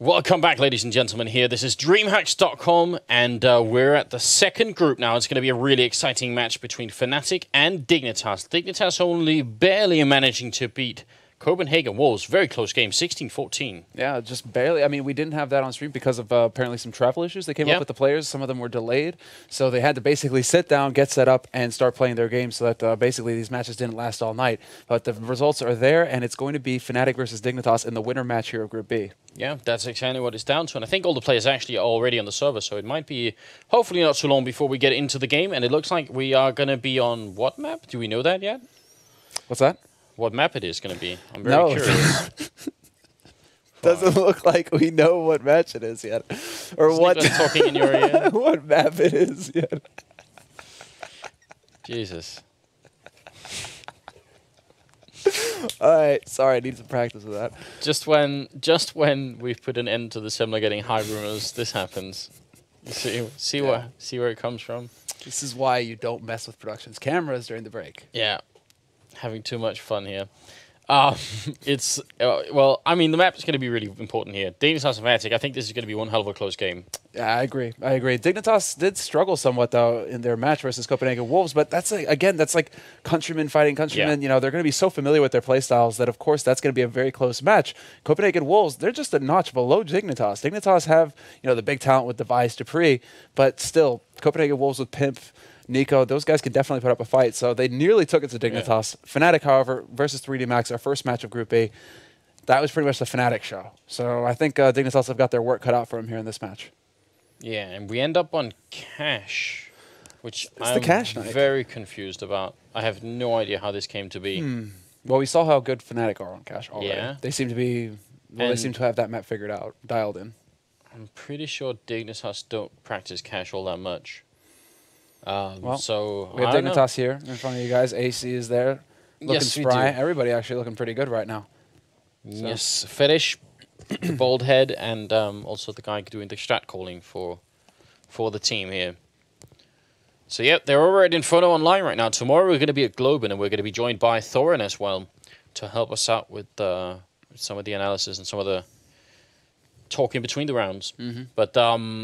Welcome back, ladies and gentlemen. Here, this is DreamHack Stockholm, and we're at the second group now. It's going to be a really exciting match between Fnatic and Dignitas. Dignitas only barely managing to beat Copenhagen Wolves. Very close game, 16-14. Yeah, just barely. I mean, we didn't have that on stream because of apparently some travel issues. They came up with the players. Some of them were delayed. So they had to basically sit down, get set up, and start playing their game so that basically these matches didn't last all night. But the results are there, and it's going to be Fnatic versus Dignitas in the winner match here of Group B. Yeah, that's exactly what it's down to. And I think all the players actually are already on the server, so it might be hopefully not too long before we get into the game. And it looks like we are going to be on what map? Do we know that yet? What's that? What map it is going to be. I'm very curious. Doesn't look like we know what match it is yet. Or what talking in your ear? What map it is yet. Jesus. Alright, sorry, I need some practice with that. Just when we've put an end to the similar getting high rumors, this happens. See where it comes from. This is why you don't mess with production's cameras during the break. Yeah. Having too much fun here. It's well, I mean, the map is going to be really important here. Dignitas and Fnatic, I think this is going to be one hell of a close game. Yeah, I agree. Dignitas did struggle somewhat though in their match versus Copenhagen Wolves, but that's again, that's like countrymen fighting countrymen. Yeah. You know, they're going to be so familiar with their playstyles that of course that's going to be a very close match. Copenhagen Wolves, they're just a notch below Dignitas. Dignitas have, you know, the big talent with DREAMHACK, but still Copenhagen Wolves with Pimp, Nico, those guys could definitely put up a fight, so they nearly took it to Dignitas. Yeah. Fnatic, however, versus 3DMAX, our first match of Group A, that was pretty much the Fnatic show. So I think Dignitas have got their work cut out for them here in this match. Yeah, and we end up on Cash, which I'm very confused about. I have no idea how this came to be. Well, we saw how good Fnatic are on Cash already. Yeah. They seem to be, well, they seem to have that map figured out, dialed in. I'm pretty sure Dignitas don't practice Cash all that much. Well, so we have Dignitas here in front of you guys. AC is there, looking spry. Everybody actually looking pretty good right now. So. Yes, Fetish, the bald head, and also the guy doing the strat calling for the team here. So yeah, they're over at Inferno Online right now. Tomorrow we're going to be at Globen, and we're going to be joined by Thorin as well to help us out with some of the analysis and some of the talking between the rounds. But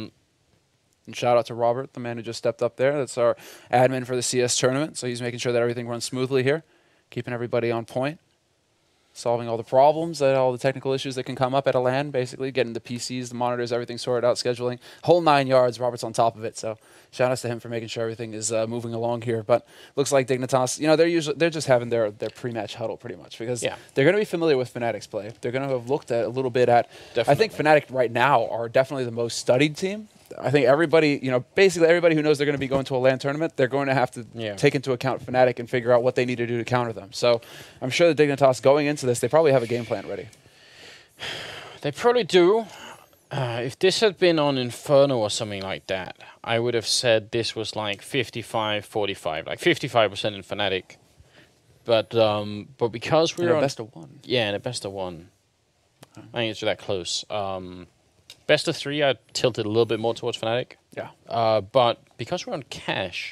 and shout out to Robert, the man who just stepped up there. That's our admin for the CS tournament. So he's making sure that everything runs smoothly here, keeping everybody on point, solving all the problems, all the technical issues that can come up at a LAN, basically, getting the PCs, the monitors, everything sorted out, scheduling. Whole 9 yards, Robert's on top of it. So shout outs to him for making sure everything is moving along here. But looks like Dignitas, you know, they're just having their pre-match huddle pretty much because they're going to be familiar with Fnatic's play. They're going to have looked at a little bit at, I think Fnatic right now are definitely the most studied team. I think everybody, you know, basically everybody who knows they're going to be going to a LAN tournament, they're going to have to take into account Fnatic and figure out what they need to do to counter them. So I'm sure the Dignitas going into this, they probably have a game plan ready. They probably do. If this had been on Inferno or something like that, I would have said this was like 55-45, like 55% in Fnatic. But because we're on best of one. Yeah, in a best of one. Okay. I think it's that close. Best of 3, I tilted a little bit more towards Fnatic. Yeah. But because we're on Cash,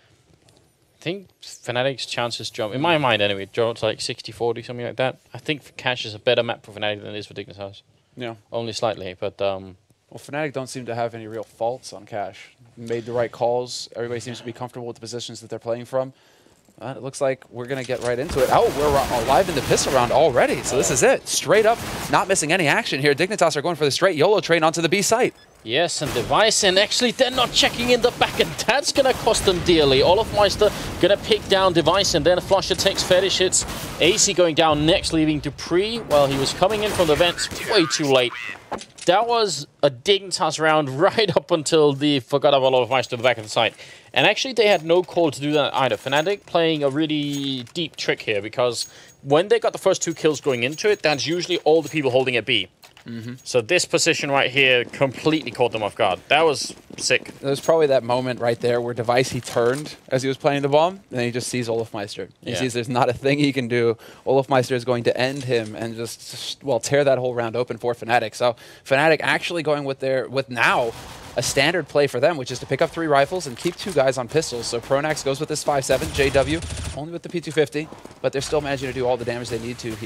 I think Fnatic's chances jump, in my mind anyway, jump to like 60-40, something like that. I think Cash is a better map for Fnatic than it is for Dignitas. Yeah. Only slightly, but... well, Fnatic don't seem to have any real faults on Cash. Made the right calls. Everybody seems to be comfortable with the positions that they're playing from. It looks like we're going to get right into it. Oh, we're alive in the pistol round already, so this is it. Straight up, not missing any action here. Dignitas are going for the straight YOLO train onto the B site. Yes, and Device, and actually they're not checking in the back, and that's going to cost them dearly. Olofmeister going to pick down Device, and then Flusher takes Fetish hits. AC going down next, leaving Dupree while he was coming in from the vents way too late. That was a Dignitas round right up until they forgot about Olofmeister to the back of the site. And actually, they had no call to do that either. Fnatic playing a really deep trick here, because when they got the first 2 kills going into it, that's usually all the people holding at B. So this position right here completely caught them off guard. That was sick. There's probably that moment right there where Device, he turned as he was playing the bomb, and then he just sees Olofmeister. He sees there's not a thing he can do. Olofmeister is going to end him and just, well, tear that whole round open for Fnatic. So Fnatic actually going with now a standard play for them, which is to pick up 3 rifles and keep 2 guys on pistols. So Pronax goes with this 5.7, JW, only with the P250, but they're still managing to do all the damage they need to here.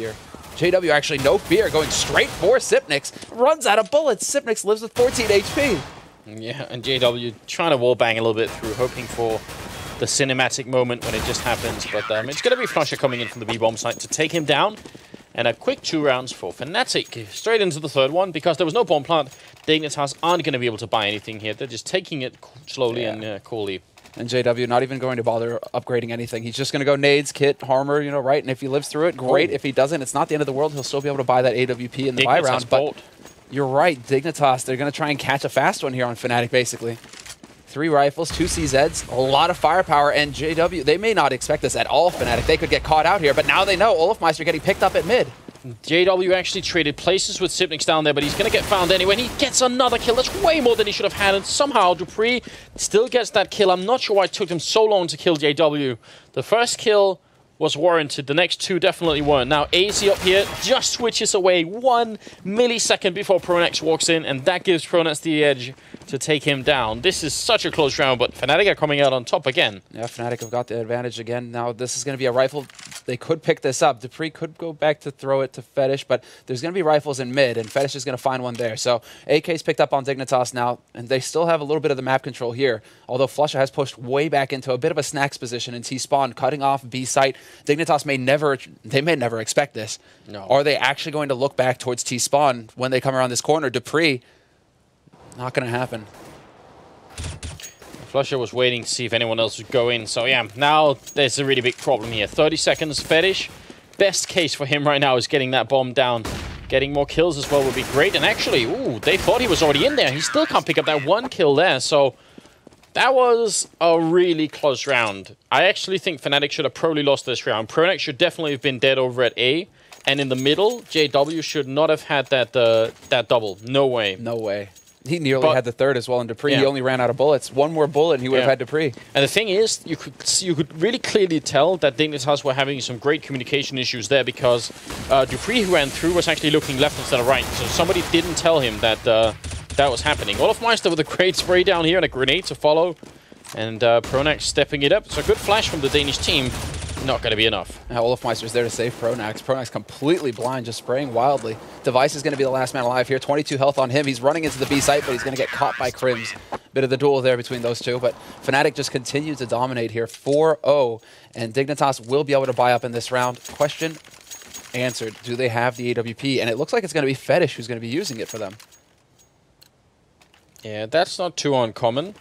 JW actually no fear, going straight for Sipnix. Runs out of bullets. Sipnix lives with 14 HP. Yeah, and JW trying to wallbang a little bit through, hoping for the cinematic moment when it just happens. But it's going to be Flusha coming in from the B-bomb site to take him down. And a quick 2 rounds for Fnatic. Straight into the third one, because there was no bomb plant. Dignitas aren't going to be able to buy anything here. They're just taking it slowly and coolly. And JW not even going to bother upgrading anything. He's just going to go nades, kit, armor, you know, right? And if he lives through it, great. If he doesn't, it's not the end of the world. He'll still be able to buy that AWP in the buy round. But you're right, Dignitas, they're going to try and catch a fast one here on Fnatic, basically. 3 rifles, 2 CZs, a lot of firepower, and JW, they may not expect this at all, Fnatic. They could get caught out here, but now they know Olofmeister getting picked up at mid. JW actually traded places with Sipnix down there, but he's going to get found anyway. And he gets another kill. That's way more than he should have had. And somehow dupreeh still gets that kill. I'm not sure why it took him so long to kill JW. The first kill was warranted. The next 2 definitely weren't. Now AZ up here just switches away 1 millisecond before Pronax walks in, and that gives Pronax the edge to take him down. This is such a close round, but Fnatic are coming out on top again. Yeah, Fnatic have got the advantage again. Now this is going to be a rifle. They could pick this up. dupreeh could go back to throw it to Fetish, but there's going to be rifles in mid, and Fetish is going to find one there. So AK's picked up on Dignitas now, and they still have a little bit of the map control here, although Flusha has pushed way back into a bit of a snacks position in T-spawn, cutting off B site. Dignitas may never expect this. No. Are they actually going to look back towards T-spawn when they come around this corner? dupreeh, not going to happen. Flusha was waiting to see if anyone else would go in. So yeah, now there's a really big problem here. 30 seconds, Fetish. Best case for him right now is getting that bomb down. Getting more kills as well would be great. And actually, ooh, they thought he was already in there. He still can't pick up that 1 kill there. So that was a really close round. I actually think Fnatic should have probably lost this round. Pronax should definitely have been dead over at A. And in the middle, JW should not have had that that double. No way. No way. He nearly had the third as well, and dupreeh, he only ran out of bullets. 1 more bullet, and he would have had dupreeh. And the thing is, you could really clearly tell that Dignitas were having some great communication issues there, because dupreeh, who ran through, was actually looking left instead of right. So somebody didn't tell him that that was happening. Olofmeister with a great spray down here and a grenade to follow. And Pronax stepping it up. It's a good flash from the Danish team. Not going to be enough. Now Olofmeister's there to save Pronax. Pronax completely blind, just spraying wildly. Device is going to be the last man alive here. 22 health on him. He's running into the B site, but he's going to get caught by Crims. Bit of the duel there between those two, but Fnatic just continues to dominate here. 4-0, and Dignitas will be able to buy up in this round. Question answered. Do they have the AWP? And it looks like it's going to be Fetish who's going to be using it for them. Yeah, that's not too uncommon.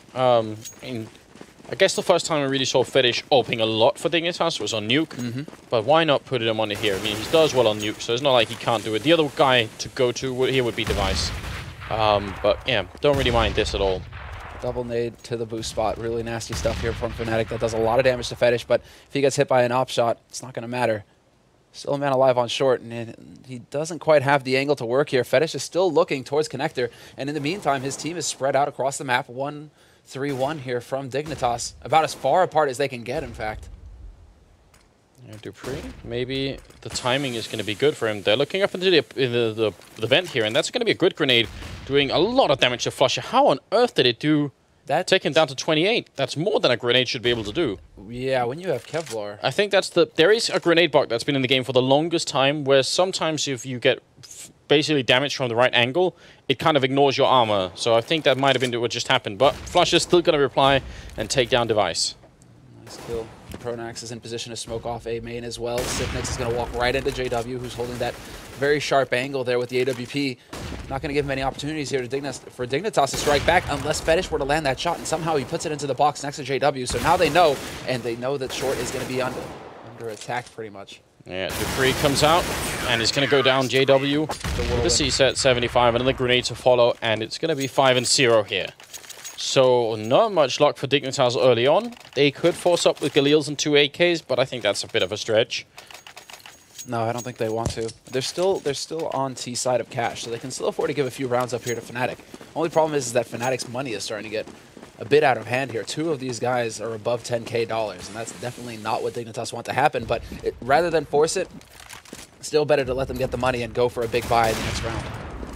I guess the first time I really saw Fetish opening a lot for Dignitas was on Nuke, but why not put him on it here? I mean, he does well on Nuke, so it's not like he can't do it. The other guy to go to here would be Device. But yeah, don't really mind this at all. Double nade to the boost spot. Really nasty stuff here from Fnatic. That does a lot of damage to Fetish, but if he gets hit by an op shot, it's not going to matter. Still a man alive on short, and he doesn't quite have the angle to work here. Fetish is still looking towards Connector, and in the meantime, his team is spread out across the map. 1-3-1 here from Dignitas. About as far apart as they can get, in fact. Yeah, dupreeh, maybe the timing is going to be good for him. They're looking up into the vent here, and that's going to be a good grenade, doing a lot of damage to Flusha. How on earth did it do that? Take him down to 28. That's more than a grenade should be able to do. Yeah, when you have Kevlar. I think that's there is a grenade bug that's been in the game for the longest time, where sometimes if you get basically damage from the right angle, it kind of ignores your armor. So I think that might have been what just happened. But Flusha's still going to reply and take down Device. Nice kill. Pronax is in position to smoke off A main as well. Sipnix is going to walk right into JW, who's holding that very sharp angle there with the AWP. Not going to give him any opportunities here for Dignitas to strike back unless Fetish were to land that shot, and somehow he puts it into the box next to JW. So now they know, and they know that short is going to be under attack pretty much. Yeah, dupreeh comes out, and it's going to go down JW. The C-set 75, another grenade to follow, and it's going to be 5-0 here. So not much luck for Dignitas early on. They could force up with Galils and 2 AKs, but I think that's a bit of a stretch. No, I don't think they want to. They're still on T side of cash, so they can still afford to give a few rounds up here to Fnatic. Only problem is that Fnatic's money is starting to get a bit out of hand here. 2 of these guys are above $10K, and that's definitely not what Dignitas want to happen. But rather than force it, still better to let them get the money and go for a big buy in the next round.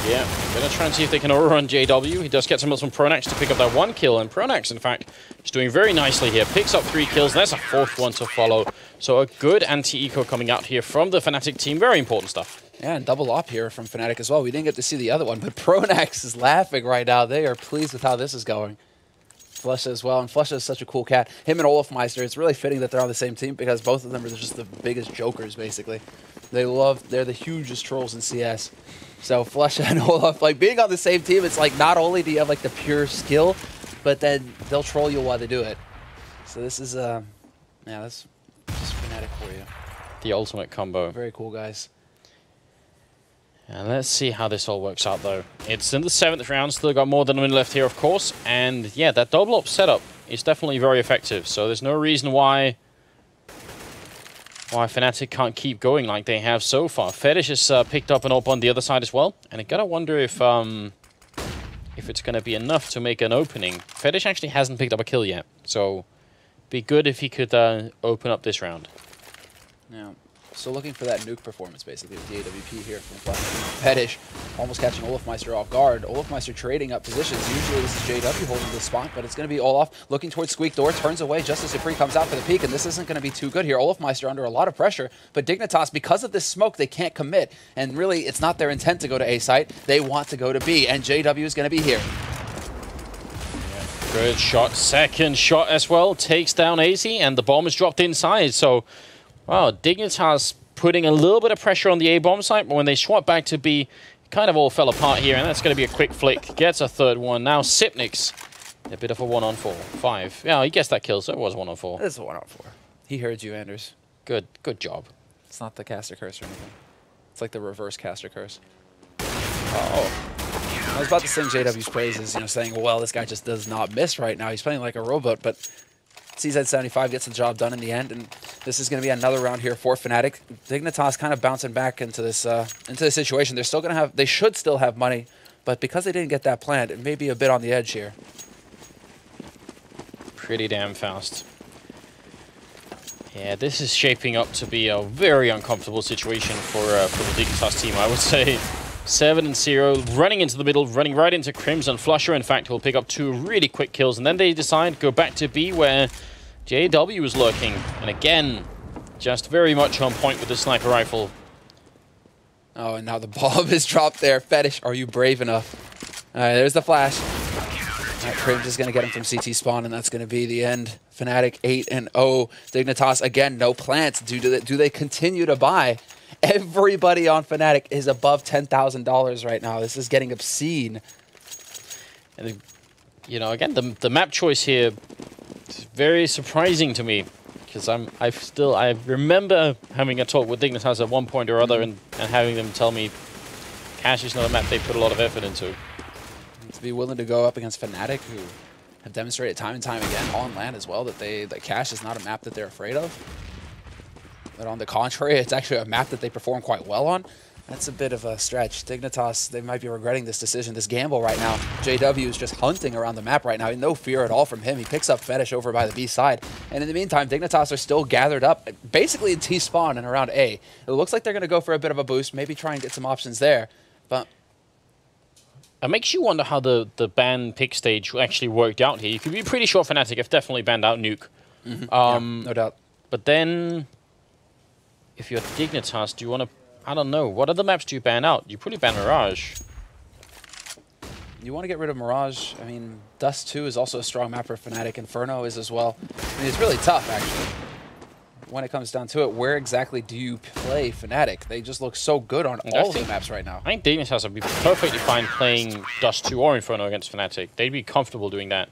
Yeah, gonna try and see if they can overrun JW. He does get some from Pronax to pick up that 1 kill, and Pronax, in fact, is doing very nicely here. Picks up 3 kills, and there's a 4th one to follow. So a good anti-eco coming out here from the Fnatic team. Very important stuff. Yeah, and double up here from Fnatic as well. We didn't get to see the other one, but Pronax is laughing right now. They are pleased with how this is going. Flusha as well, and Flusha is such a cool cat. Him and Olafmeister, it's really fitting that they're on the same team because both of them are just the biggest jokers, basically. They're the hugest trolls in CS. So Flusha and Olaf, like being on the same team, it's like not only do you have like the pure skill, but then they'll troll you while they do it. So this is, yeah, that's just Fnatic for you. The ultimate combo. Very cool, guys. And let's see how this all works out, though. It's in the 7th round, still got more than a minute left here, of course. And yeah, that double up setup is definitely very effective. So there's no reason why Fnatic can't keep going like they have so far. Fetish has picked up an AWP on the other side as well. And I gotta wonder if it's gonna be enough to make an opening. Fetish actually hasn't picked up a kill yet. So be good if he could open up this round. Yeah. So looking for that nuke performance, basically, with the AWP here from Fetish, almost catching Olafmeister off guard. Olafmeister trading up positions. Usually this is JW holding the spot, but it's going to be Olaf looking towards Squeak Door, turns away just as Supreme comes out for the peek, and this isn't going to be too good here. Olafmeister under a lot of pressure, but Dignitas, because of this smoke, they can't commit, and really, it's not their intent to go to A site. They want to go to B, and JW is going to be here. Yeah, good shot. Second shot as well. Takes down AZ, and the bomb is dropped inside, so... Wow, Dignitas putting a little bit of pressure on the A-bomb site, but when they swap back to B, it kind of all fell apart here, and that's going to be a quick flick. Gets a 3rd one. Now Sipnix, a bit of a 1-on-4. 5. Yeah, he gets that kill, so it was 1-on-4. It's a 1-on-4. He heard you, Anders. Good job. It's not the caster curse or anything. It's like the reverse caster curse. Oh. I was about to sing JW's praises, you know, saying, well, this guy just does not miss right now. He's playing like a rowboat, but... CZ75 gets the job done in the end, and this is going to be another round here for Fnatic. Dignitas kind of bouncing back into this situation. They're still going to have, they should still have money, but because they didn't get that planned, it may be a bit on the edge here. Pretty damn fast. Yeah, this is shaping up to be a very uncomfortable situation for the Dignitas team, I would say. 7-0, running into the middle, running right into Crimson. Flusha, in fact, will pick up 2 really quick kills, and then they decide to go back to B, where JW is lurking. And again, just very much on point with the sniper rifle. Oh, and now the bomb is dropped there. Fetish, are you brave enough? All right, there's the flash. Crim's just going to get him from CT spawn, and that's going to be the end. Fnatic 8-0. Dignitas, again, no plants. Do they continue to buy? Everybody on Fnatic is above $10,000 right now. This is getting obscene. And, you know, again, the map choice here is very surprising to me, because I remember having a talk with Dignitas at one point or other, and having them tell me Cash is not a map they put a lot of effort into. To be willing to go up against Fnatic, who have demonstrated time and time again on land as well that Cash is not a map that they're afraid of. But on the contrary, it's actually a map that they perform quite well on. That's a bit of a stretch. Dignitas, they might be regretting this decision, this gamble right now. JW is just hunting around the map right now. No fear at all from him. He picks up Fetish over by the B side. And in the meantime, Dignitas are still gathered up, basically in T-spawn and around A. It looks like they're going to go for a bit of a boost, maybe try and get some options there. But it makes you wonder how the ban pick stage actually worked out here. You could be pretty sure Fnatic have definitely banned out Nuke. Yeah, no doubt. But then... if you're Dignitas, do you want to... I don't know. What other maps do you ban out? You probably ban Mirage. You want to get rid of Mirage. I mean, Dust 2 is also a strong map for Fnatic. Inferno is as well. I mean, it's really tough, actually. When it comes down to it, where exactly do you play Fnatic? They just look so good on all of the maps right now. I think Dignitas would be perfectly fine playing Dust 2 or Inferno against Fnatic. They'd be comfortable doing that.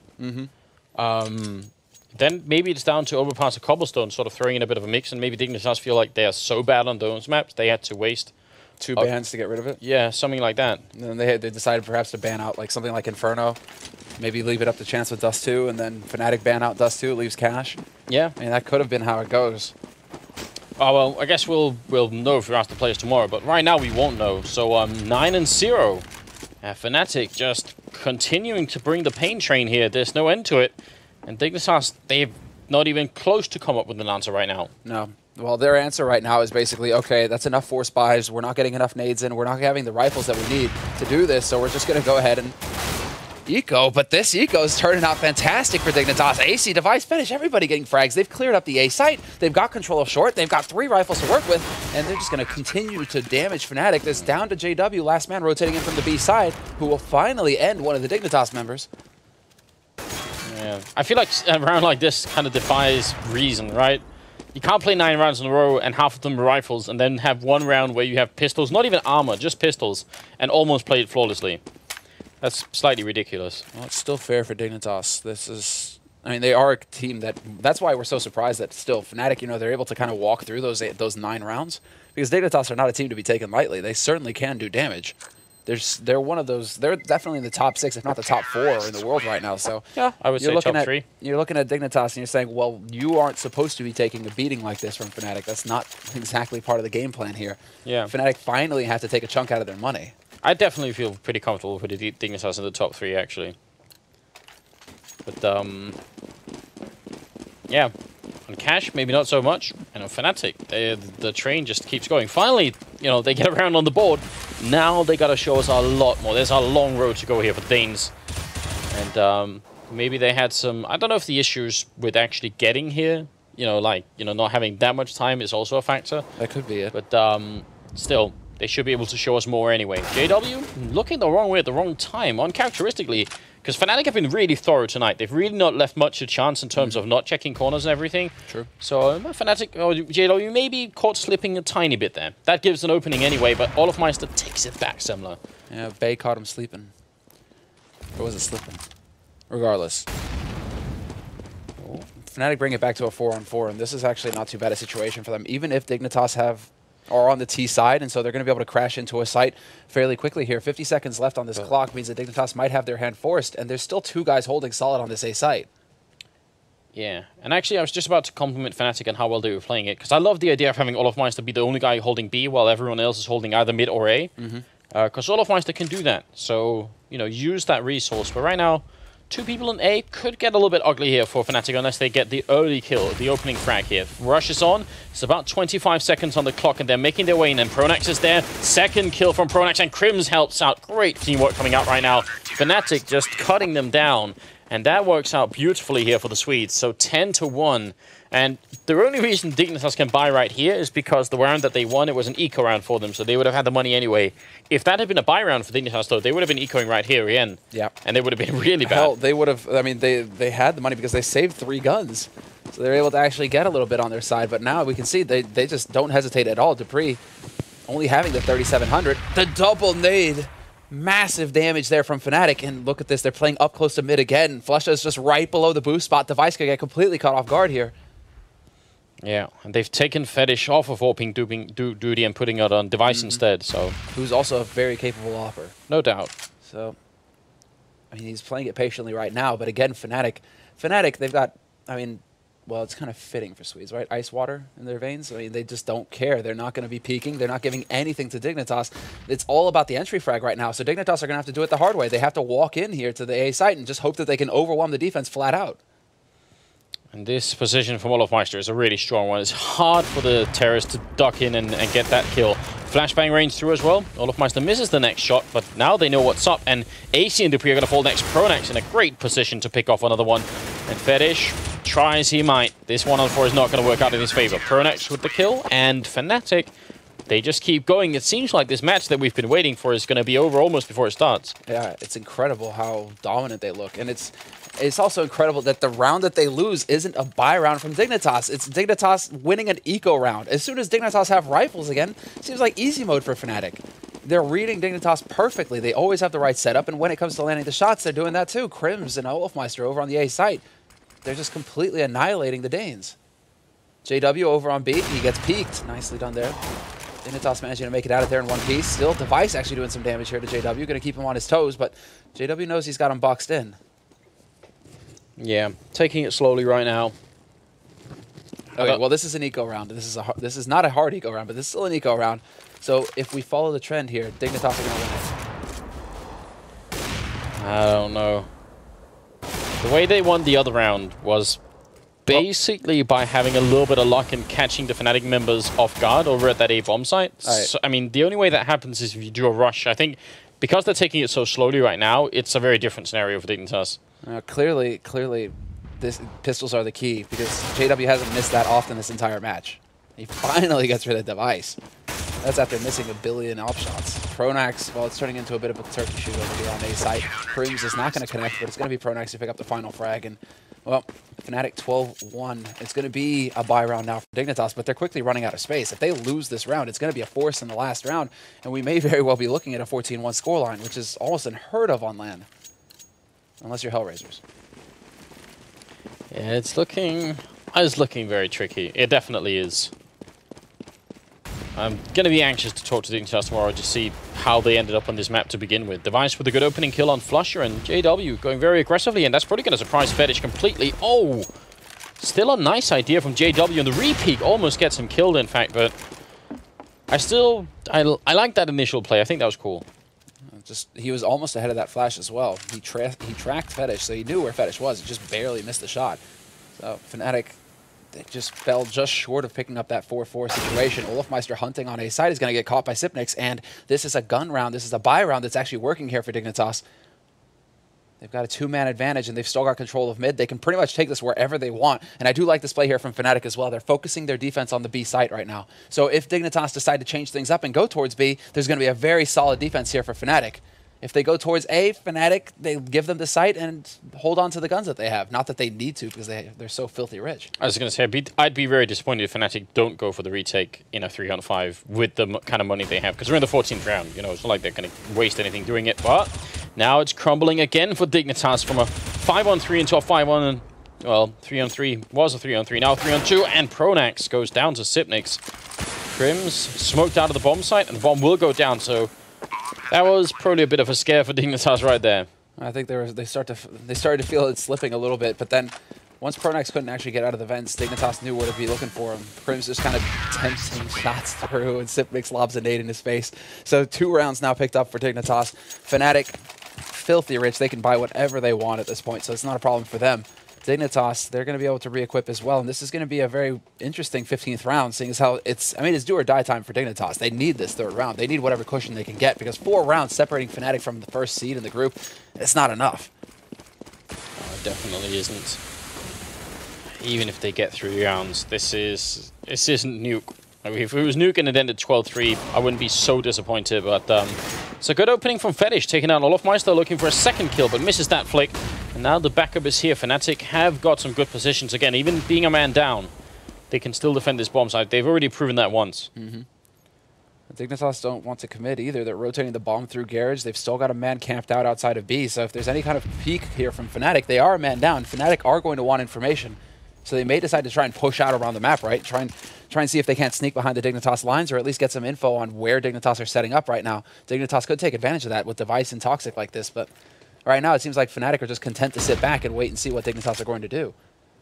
Then maybe it's down to Overpass or Cobblestone, sort of throwing in a bit of a mix, and maybe Dignitas feel like they are so bad on those maps, they had to waste 2 bans to get rid of it? Yeah, something like that. And then they decided perhaps to ban out like something like Inferno, maybe leave it up to chance with Dust 2, and then Fnatic ban out Dust 2, it leaves Cash. Yeah. I mean, that could have been how it goes. Oh, well, I guess we'll know if we ask the players tomorrow, but right now we won't know. So 9-0. Fnatic just continuing to bring the pain train here. There's no end to it. And Dignitas, they're not even close to come up with an answer right now. No. Well, their answer right now is basically, okay, that's enough force buys. We're not getting enough nades in. We're not having the rifles that we need to do this, so we're just going to go ahead and eco. But this eco is turning out fantastic for Dignitas. AC, Device, Finish, everybody getting frags. They've cleared up the A site. They've got control of short. They've got 3 rifles to work with, and they're just going to continue to damage Fnatic. This down to JW, last man rotating in from the B side, who will finally end one of the Dignitas members. Yeah, I feel like a round like this kind of defies reason, right? You can't play 9 rounds in a row and half of them are rifles, and then have one round where you have pistols, not even armor, just pistols, and almost play it flawlessly. That's slightly ridiculous. Well, it's still fair for Dignitas. This is, I mean, they are a team that's why we're so surprised that still Fnatic, you know, they're able to kind of walk through those 9 rounds, because Dignitas are not a team to be taken lightly. They certainly can do damage. They're one of those. They're definitely in the top 6, if not the top 4 in the world right now. So yeah, I would say top 3. You're looking at Dignitas and you're saying, well, you aren't supposed to be taking a beating like this from Fnatic. That's not exactly part of the game plan here. Yeah, Fnatic finally have to take a chunk out of their money. I definitely feel pretty comfortable with the Dignitas in the top 3 actually. But yeah. On Cash, maybe not so much. And on Fnatic, the train just keeps going. Finally, you know, they get around on the board. Now they got to show us a lot more. There's a long road to go here for the Danes. And maybe they had some... I don't know if the issues with actually getting here, you know, like, you know, not having that much time is also a factor. That could be it. But still, they should be able to show us more anyway. JW, looking the wrong way at the wrong time, uncharacteristically. Because Fnatic have been really thorough tonight. They've really not left much a chance in terms of not checking corners and everything. True. So Fnatic or JW may be caught slipping a tiny bit there. That gives an opening anyway, but Olofmeister takes it back similar. Yeah, Bay caught him sleeping. Or was it slipping? Regardless. Oh. Fnatic bring it back to a 4-on-4, and this is actually not too bad a situation for them. Even if Dignitas are on the T side, and so they're going to be able to crash into a site fairly quickly here. 50 seconds left on this clock means that Dignitas might have their hand forced, and there's still 2 guys holding solid on this A site. Yeah, and actually I was just about to compliment Fnatic on how well they were playing it, because I love the idea of having Olofmeister be the only guy holding B while everyone else is holding either mid or A, because Olofmeister can do that. So, you know, use that resource. But right now, 2 people in A could get a little bit ugly here for Fnatic unless they get the early kill, the opening frag here. Rush is on. It's about 25 seconds on the clock, and they're making their way in. And Pronax is there. Second kill from Pronax, and Crims helps out. Great teamwork coming out right now. Fnatic just cutting them down, and that works out beautifully here for the Swedes. So 10-1. And the only reason Dignitas can buy right here is because the round that they won, it was an eco round for them, so they would have had the money anyway. If that had been a buy round for Dignitas, though, they would have been ecoing right here again. Yeah. And they would have been really bad. Hell, they would have, I mean, they had the money because they saved 3 guns. So they're able to actually get a little bit on their side. But now we can see they just don't hesitate at all. Dupree only having the 3,700. The double nade. Massive damage there from Fnatic. And look at this, they're playing up close to mid again. Flusha is just right below the boost spot. Device could get completely caught off guard here. Yeah, and they've taken Fetish off of AWPing duty and putting it on Device instead, so... Who's also a very capable AWPer. No doubt. So, I mean, he's playing it patiently right now, but again, Fnatic, they've got, I mean, well, it's kind of fitting for Swedes, right? Ice water in their veins. I mean, they just don't care. They're not going to be peeking. They're not giving anything to Dignitas. It's all about the entry frag right now, so Dignitas are going to have to do it the hard way. They have to walk in here to the A site and just hope that they can overwhelm the defense flat out. And this position from Olofmeister is a really strong one. It's hard for the terrorists to duck in and get that kill. Flashbang range through as well. Olofmeister misses the next shot, but now they know what's up. And AC and Dupree are going to fall next. Pronax in a great position to pick off another one. And Fetish, try as he might, this 1-on-4 is not going to work out in his favor. Pronax with the kill, and Fnatic, they just keep going. It seems like this match that we've been waiting for is going to be over almost before it starts. Yeah, it's incredible how dominant they look. And it's also incredible that the round that they lose isn't a buy round from Dignitas. It's Dignitas winning an eco round. As soon as Dignitas have rifles again, it seems like easy mode for Fnatic. They're reading Dignitas perfectly. They always have the right setup, and when it comes to landing the shots, they're doing that too. Crims and Olofmeister over on the A site, they're just completely annihilating the Danes. JW over on B, he gets peeked. Nicely done there. Dignitas managing to make it out of there in one piece. Still, Device actually doing some damage here to JW. Going to keep him on his toes, but JW knows he's got him boxed in. Yeah, taking it slowly right now. Okay, well, this is an eco round. This is not a hard eco round, but this is still an eco round. So if we follow the trend here, Dignitas are going to win it. I don't know. The way they won the other round was basically by having a little bit of luck and catching the Fnatic members off guard over at that A bomb site. Right. So, I mean, the only way that happens is if you do a rush. I think because they're taking it so slowly right now, it's a very different scenario for Dignitas. Clearly, this pistols are the key because JW hasn't missed that often this entire match. He finally gets rid of the device. That's after missing a billion op shots. Pronax, well, it's turning into a bit of a turkey shoot over here on A site. Prims is not going to connect, but it's going to be Pronax to pick up the final frag. And, well, Fnatic 12-1. It's going to be a buy round now for Dignitas, but they're quickly running out of space. If they lose this round, it's going to be a force in the last round, and we may very well be looking at a 14-1 scoreline, which is almost unheard of on LAN. Unless you're Hellraisers. Yeah, it's looking very tricky. It definitely is. I'm going to be anxious to talk to Dignitas tomorrow to see how they ended up on this map to begin with. Device with a good opening kill on Flusher, and JW going very aggressively, and that's probably going to surprise Fetish completely. Oh! Still a nice idea from JW, and the repeat almost gets him killed, in fact, but I like that initial play. I think that was cool. He was almost ahead of that flash as well. He tracked Fetish, so he knew where Fetish was. He just barely missed the shot. So Fnatic, they just fell just short of picking up that 4-4 situation. Olofmeister hunting on A side is going to get caught by Sipnix, and this is a gun round. This is a buy round that's actually working here for Dignitas. They've got a two-man advantage, and they've still got control of mid. They can pretty much take this wherever they want, and I do like this play here from Fnatic as well. They're focusing their defense on the B site right now. So if Dignitas decide to change things up and go towards B, there's going to be a very solid defense here for Fnatic. If they go towards A, Fnatic, they give them the site and hold on to the guns that they have. Not that they need to, because they're so filthy rich. I was going to say, I'd be very disappointed if Fnatic don't go for the retake in a 3-on-5 with the kind of money they have, because we're in the 14th round. You know, it's not like they're going to waste anything doing it. But now it's crumbling again for Dignitas from a 5-on-3 into a 5-on, well, 3-on-3 was a 3-on-3, now 3-on-2, and Pronax goes down to Sipnix. Prims smoked out of the bomb site, and the bomb will go down, so that was probably a bit of a scare for Dignitas right there. I think they started to feel it slipping a little bit, but then once Pronax couldn't actually get out of the vents, Dignitas knew where to be looking for him. Prim's just kind of tempting shots through, and Sipnix lobs a nade in his face. So 2 rounds now picked up for Dignitas. Fnatic, filthy rich. They can buy whatever they want at this point, so it's not a problem for them. Dignitas, they're going to be able to re-equip as well, and this is going to be a very interesting 15th round, seeing as how it's do or die time for Dignitas. They need this 3rd round. They need whatever cushion they can get, because 4 rounds separating Fnatic from the first seed in the group, it's not enough. It definitely isn't. Even if they get 3 rounds, this isn't Nuke. I mean, if it was Nuke and it ended 12-3, I wouldn't be so disappointed, but it's a good opening from Fetish, taking out Olofmeister, looking for a 2nd kill, but misses that flick. And now the backup is here. Fnatic have got some good positions again, even being a man down. They can still defend this bomb site. They've already proven that once. Dignitas don't want to commit either. They're rotating the bomb through garage. They've still got a man camped out outside of B, so if there's any kind of peek here from Fnatic, they are a man down. Fnatic are going to want information. So they may decide to try and push out around the map, right? Try and see if they can't sneak behind the Dignitas lines, or at least get some info on where Dignitas are setting up right now. Dignitas could take advantage of that with Device and Toxic like this, but right now it seems like Fnatic are just content to sit back and wait and see what Dignitas are going to do.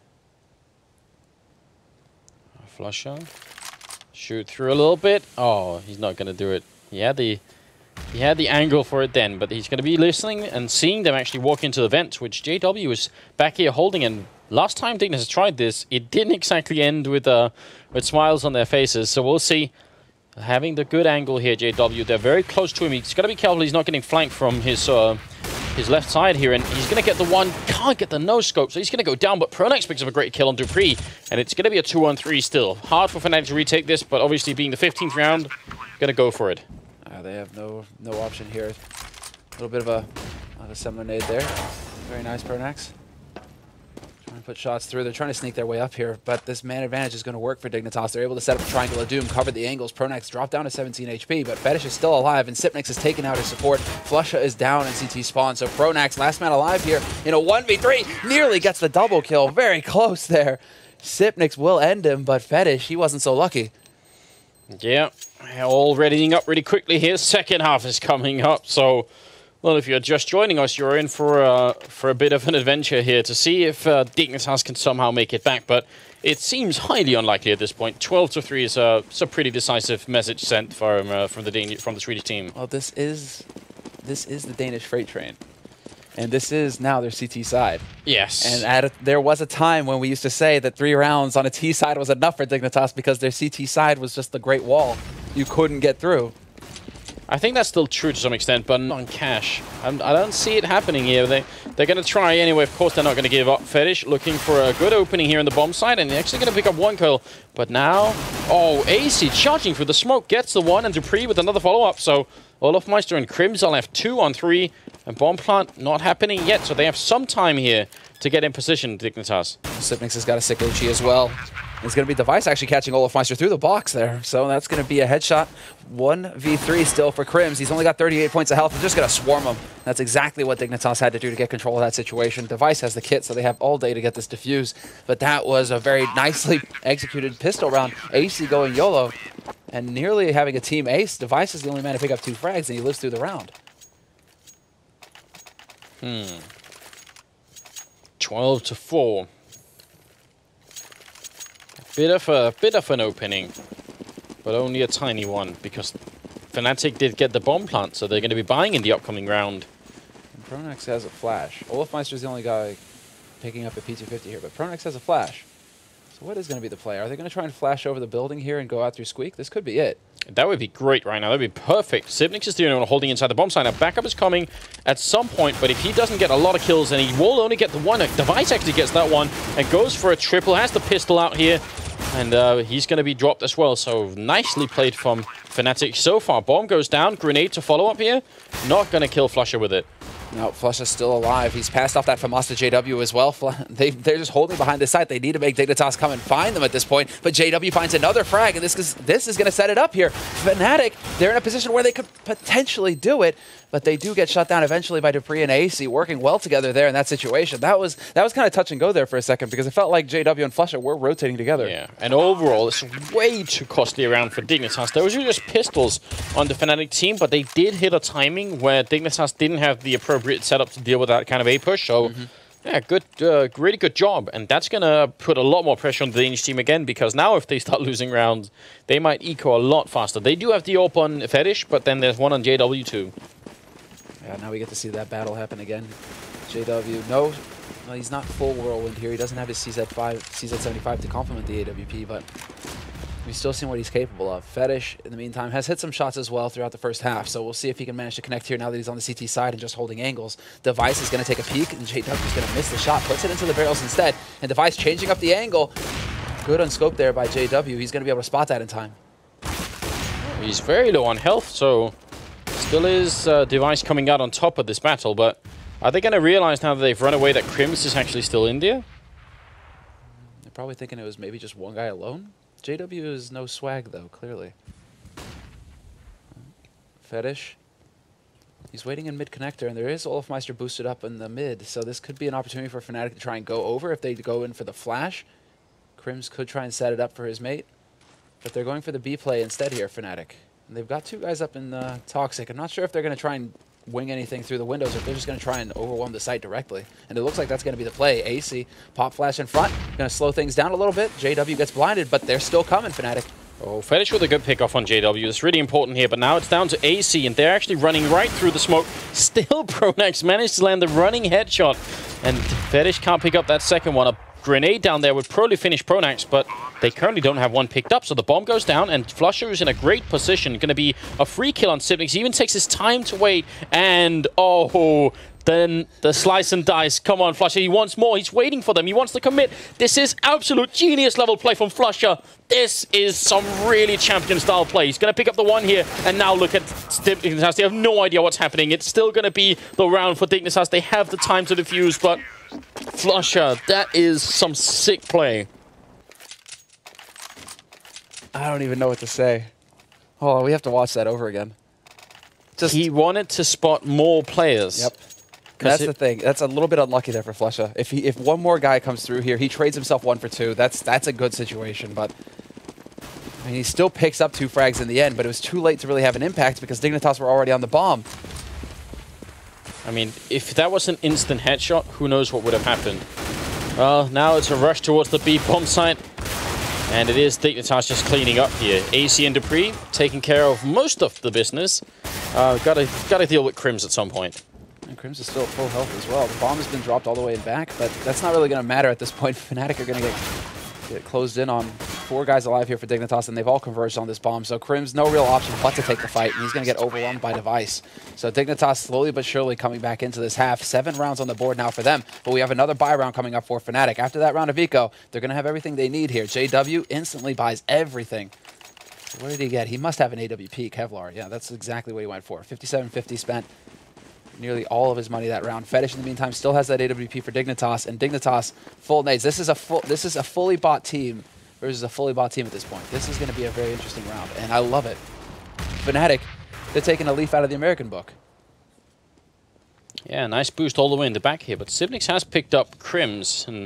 Flusher. Shoot through a little bit. Oh, he's not going to do it. He had the angle for it then, but he's going to be listening and seeing them actually walk into the vent, which JW is back here holding. And last time Dignitas tried this, it didn't exactly end with smiles on their faces. So we'll see. Having the good angle here, JW. They're very close to him. He's got to be careful he's not getting flanked from his left side here, and he's going to get the one, can't get the no-scope, so he's going to go down, but Pronax picks up a great kill on Dupree, and it's going to be a 2-on-3 still. Hard for Fnatic to retake this, but obviously being the 15th round, going to go for it. They have no option here. A little bit of a similar nade there. Very nice, Pronax. Trying to put shots through. They're trying to sneak their way up here, but this man advantage is going to work for Dignitas. They're able to set up a Triangle of Doom, cover the angles. Pronax dropped down to 17 HP, but Fetish is still alive, and Sipnix has taken out his support. Flusha is down in CT spawn, so Pronax, last man alive here in a 1v3, nearly gets the double kill. Very close there. Sipnix will end him, but Fetish, he wasn't so lucky. Yeah, all readying up really quickly here. 2nd half is coming up, so well, if you're just joining us, you're in for a bit of an adventure here to see if Dignitas can somehow make it back, but it seems highly unlikely at this point. 12-3 is a pretty decisive message sent from the Swedish team. Well, this is the Danish freight train. And this is now their CT side. Yes. And there was a time when we used to say that 3 rounds on a T side was enough for Dignitas because their CT side was just the great wall. You couldn't get through. I think that's still true to some extent, but not on cash. I don't see it happening here. They're going to try anyway. Of course, they're not going to give up. Fetish looking for a good opening here in the bomb side, and they're actually going to pick up 1 kill. But now, oh, AC charging through the smoke, gets the 1, and Dupree with another follow-up. So Olofmeister and Crims are left 2 on 3, and bomb plant not happening yet. So they have some time here to get in position, Dignitas. Sipnix has got a sick Uchi as well. It's going to be Device actually catching Olofmeister through the box there. So that's going to be a headshot. 1v3 still for Crims. He's only got 38 points of health. They're just going to swarm him. That's exactly what Dignitas had to do to get control of that situation. Device has the kit, so they have all day to get this defused. But that was a very nicely executed pistol round. AC going YOLO. And nearly having a team ace. Device is the only man to pick up 2 frags, and he lives through the round. 12-4. Bit of an opening, but only a tiny one, because Fnatic did get the bomb plant, so they're going to be buying in the upcoming round. And Pronax has a flash. Olofmeister's the only guy picking up a P250 here, but Pronax has a flash. So what is going to be the play? Are they going to try and flash over the building here and go out through Squeak? This could be it. That would be great right now. That would be perfect. Sipnix is the only one holding inside the bomb site. Now, backup is coming at some point, but if he doesn't get a lot of kills, then he will only get the 1. Device actually gets that 1 and goes for a triple. Has the pistol out here, and he's going to be dropped as well. So nicely played from Fnatic so far. Bomb goes down. Grenade to follow up here. Not going to kill Flusher with it. No, Flusha's still alive. He's passed off that FAMAS to JW as well. They're just holding behind this side. They need to make Dignitas come and find them at this point. But JW finds another frag, and this is going to set it up here. Fnatic, they're in a position where they could potentially do it, but they do get shut down eventually by Dupree and AC, working well together there in that situation. That was kind of touch and go there for a second, because it felt like JW and Flusha were rotating together. Yeah, and overall, it's way too costly around for Dignitas. Those are just pistols on the Fnatic team, but they did hit a timing where Dignitas didn't have the appropriate setup to deal with that kind of A push. So, yeah, good, really good job. And that's going to put a lot more pressure on the Danish team again, because now if they start losing rounds, they might eco a lot faster. They do have the AWP on Fetish, but then there's one on JW too. Yeah, now we get to see that battle happen again. JW, no, he's not full whirlwind here. He doesn't have his CZ75 to complement the AWP, but we've still seen what he's capable of. Fetish, in the meantime, has hit some shots as well throughout the first half, so we'll see if he can manage to connect here now that he's on the CT side and just holding angles. Device is going to take a peek, and JW is going to miss the shot, puts it into the barrels instead, and Device changing up the angle. Good on scope there by JW. He's going to be able to spot that in time. He's very low on health, so still is Device coming out on top of this battle, but are they going to realize now that they've run away that Crims is actually still in there? They're probably thinking it was maybe just one guy alone. JW is no swag, though, clearly. Fetish. He's waiting in mid-connector, and there is Olofmeister boosted up in the mid, so this could be an opportunity for Fnatic to try and go over if they go in for the flash. Crims could try and set it up for his mate, but they're going for the B play instead here, Fnatic. And they've got 2 guys up in Toxic. I'm not sure if they're going to try and wing anything through the windows, or if they're just going to try and overwhelm the site directly. And it looks like that's going to be the play. AC, pop flash in front, going to slow things down a little bit. JW gets blinded, but they're still coming, Fnatic. Oh, Fetish with a good pickoff on JW. It's really important here, but now it's down to AC, and they're actually running right through the smoke. Still, Pronax managed to land the running headshot, and Fetish can't pick up that second one. A grenade down there would probably finish Pronax, but they currently don't have one picked up, so the bomb goes down, and Flusher is in a great position. Going to be a free kill on Sipnix. He even takes his time to wait, and oh, then the slice and dice. Come on, Flusher, he wants more. He's waiting for them. He wants to commit. This is absolute genius level play from Flusher. This is some really champion-style play. He's going to pick up the 1 here, and now look at Dignitas. They have no idea what's happening. It's still going to be the round for Dignitas. They have the time to defuse, but Flusher, that is some sick play. I don't even know what to say. Oh, we have to watch that over again. He wanted to spot more players. Yep. That's the thing. That's a little bit unlucky there for Flusha. If one more guy comes through here, he trades himself 1 for 2. That's a good situation, but I mean, he still picks up 2 frags in the end, but it was too late to really have an impact because Dignitas were already on the bomb. I mean, if that was an instant headshot, who knows what would have happened. Well, now it's a rush towards the B bomb site. And it is Dignitas just cleaning up here. AC and Dupree taking care of most of the business. Gotta deal with Crims at some point. And Crims is still at full health as well. The bomb has been dropped all the way back, but that's not really going to matter at this point. Fnatic are going to get closed in on 4 guys alive here for Dignitas, and they've all converged on this bomb. So Crims, no real option but to take the fight, and he's going to get overwhelmed by Device. So Dignitas slowly but surely coming back into this half. 7 rounds on the board now for them, but we have another buy round coming up for Fnatic. After that round of Eco, they're going to have everything they need here. JW instantly buys everything. What did he get? He must have an AWP, Kevlar. Yeah, that's exactly what he went for. 57.50 spent. Nearly all of his money that round. Fetish in the meantime still has that AWP for Dignitas, and Dignitas full nades. This is a fully bought team versus a fully bought team at this point. This is going to be a very interesting round, and I love it. Fnatic, they're taking a leaf out of the American book. Yeah, nice boost all the way in the back here, but Sibnix has picked up Crims, and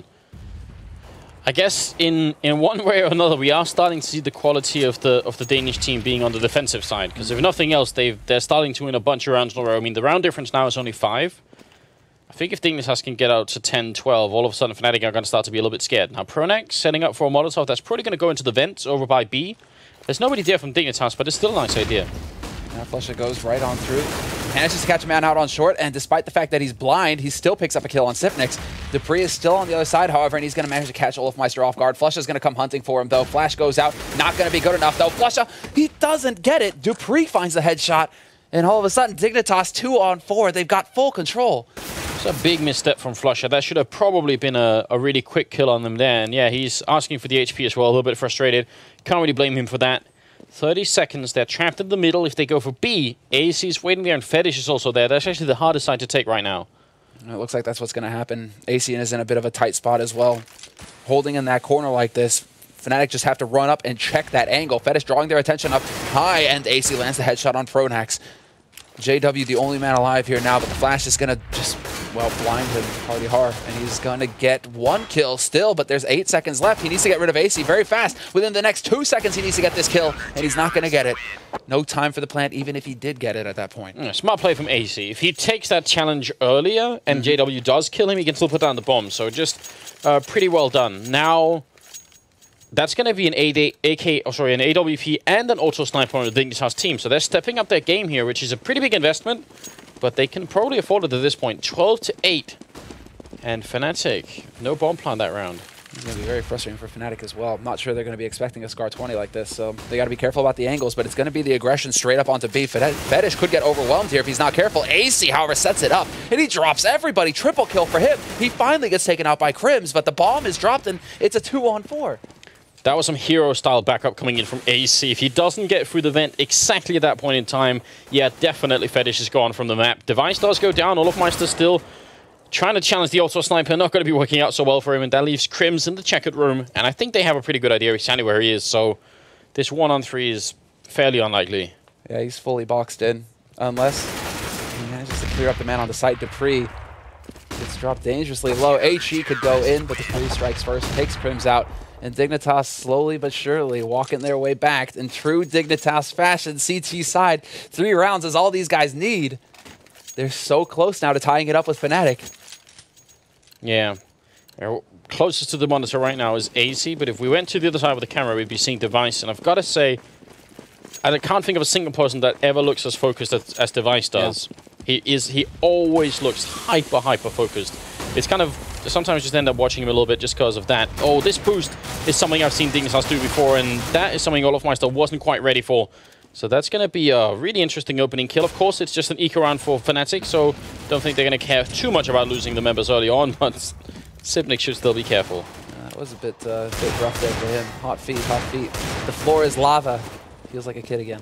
I guess in one way or another we are starting to see the quality of the Danish team being on the defensive side, because if nothing else, they're starting to win a bunch of rounds in a row. I mean, the round difference now is only 5. I think if Dignitas can get out to 10, 12, all of a sudden Fnatic are going to start to be a little bit scared. Now Pronax setting up for a Molotov, that's probably going to go into the vents over by B. There's nobody there from Dignitas, but it's still a nice idea. Now Flusha goes right on through. Manages to catch a man out on short, and despite the fact that he's blind, he still picks up a kill on Sipnix. Dupree is still on the other side, however, and he's going to manage to catch Olafmeister off guard. Flusha's going to come hunting for him, though. Flash goes out. Not going to be good enough, though. Flusha, he doesn't get it. Dupree finds the headshot, and all of a sudden, Dignitas 2 on 4. They've got full control. It's a big misstep from Flusha. That should have probably been a really quick kill on them there. And yeah, he's asking for the HP as well, a little bit frustrated. Can't really blame him for that. 30 seconds, they're trapped in the middle. If they go for B, AC's waiting there, and Fetish is also there. That's actually the hardest side to take right now. And it looks like that's what's going to happen. AC is in a bit of a tight spot as well. Holding in that corner like this, Fnatic just have to run up and check that angle. Fetish drawing their attention up high, and AC lands the headshot on Pronax. JW, the only man alive here now, but the Flash is going to just, well, blind him pretty hard. And he's going to get 1 kill still, but there's 8 seconds left. He needs to get rid of AC very fast. Within the next 2 seconds, he needs to get this kill, and he's not going to get it. No time for the plant, even if he did get it at that point. Smart play from AC. If he takes that challenge earlier and JW does kill him, he can still put down the bomb. So just pretty well done. Now, that's going to be an AWP and an auto sniper on the Dignitas team. So they're stepping up their game here, which is a pretty big investment, but they can probably afford it at this point. 12-8. And Fnatic, no bomb plant that round. It's going to be very frustrating for Fnatic as well. I'm not sure they're going to be expecting a Scar 20 like this, so they got to be careful about the angles, but it's going to be the aggression straight up onto B. Fetish could get overwhelmed here if he's not careful. AC, however, sets it up, and he drops everybody. Triple kill for him. He finally gets taken out by Crims, but the bomb is dropped, and it's a 2-on-4. That was some hero-style backup coming in from AC. If he doesn't get through the vent exactly at that point in time, yeah, definitely Fetish is gone from the map. Device does go down. Olafmeister still trying to challenge the auto sniper. Not going to be working out so well for him, and that leaves Crims in the checkered room. And I think they have a pretty good idea exactly where he is, so this 1-on-3 is fairly unlikely. Yeah, he's fully boxed in, unless he manages to clear up the man on the site. Dupree gets dropped dangerously low. HE could go in, but Dupree strikes first, takes Crims out. And Dignitas slowly but surely walking their way back in true Dignitas fashion. CT side, 3 rounds is all these guys need. They're so close now to tying it up with Fnatic. Yeah. Closest to the monitor right now is AC, but if we went to the other side of the camera, we'd be seeing Device. And I've got to say, I can't think of a single person that ever looks as focused as Device does. Yeah. He always looks hyper focused. It's kind of sometimes just end up watching him a little bit just because of that. Oh, this boost is something I've seen Dignitas do before, and that is something Olafmeister wasn't quite ready for. So that's going to be a really interesting opening kill. Of course, it's just an eco round for Fnatic, so don't think they're going to care too much about losing the members early on, but Sipnix should still be careful. That was a bit rough there for him. Hot feet, hot feet. The floor is lava. Feels like a kid again.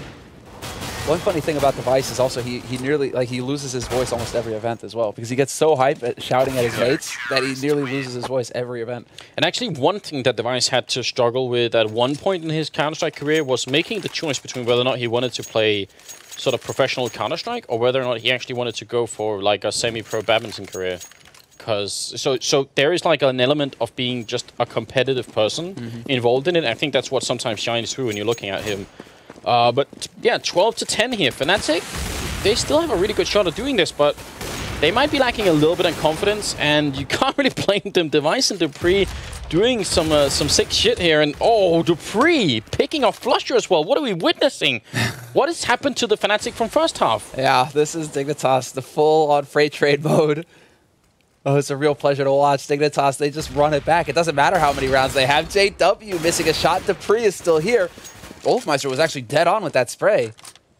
One funny thing about Device is also he nearly, like, he loses his voice almost every event as well, because he gets so hyped at shouting at his mates that he nearly loses his voice every event. And actually, one thing that Device had to struggle with at one point in his Counter-Strike career was making the choice between whether or not he wanted to play sort of professional Counter-Strike or whether or not he actually wanted to go for like a semi-pro badminton career. Because so there is like an element of being just a competitive person involved in it. I think that's what sometimes shines through when you're looking at him. But yeah, 12-10 here. Fnatic, they still have a really good shot at doing this, but they might be lacking a little bit of confidence, and you can't really blame them. Device and Dupree doing some sick shit here, and oh, Dupree picking off Flusher as well. What are we witnessing? What has happened to the Fnatic from first half? Yeah, this is Dignitas, the full-on freight trade mode. Oh, it's a real pleasure to watch. Dignitas, they just run it back. It doesn't matter how many rounds they have. JW missing a shot. Dupree is still here. Wolfmeister was actually dead on with that spray.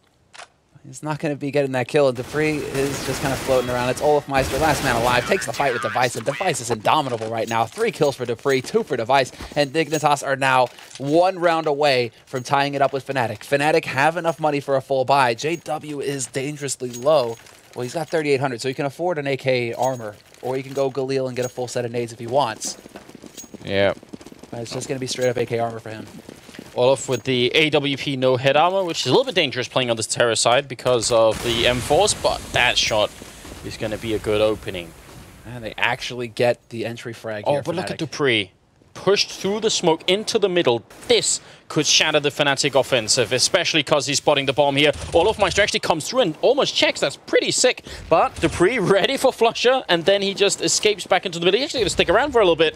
He's not going to be getting that kill, and Dupree is just kind of floating around. It's Wolfmeister, last man alive, takes the fight with Device, and Device is indomitable right now. 3 kills for Dupree, 2 for Device, and Dignitas are now 1 round away from tying it up with Fnatic. Fnatic have enough money for a full buy. JW is dangerously low. Well, he's got 3,800, so he can afford an AK armor, or he can go Galil and get a full set of nades if he wants. Yeah. But it's just going to be straight up AK armor for him. Olaf with the AWP no head armor, which is a little bit dangerous playing on this terror side because of the M4s, but that shot is going to be a good opening. And they actually get the entry frag here. Oh, but look at Dupree. Pushed through the smoke into the middle. This could shatter the Fnatic offensive, especially because he's spotting the bomb here. Olofmeister actually comes through and almost checks. That's pretty sick. But Dupree ready for Flusher, and then he just escapes back into the middle. He's actually going to stick around for a little bit.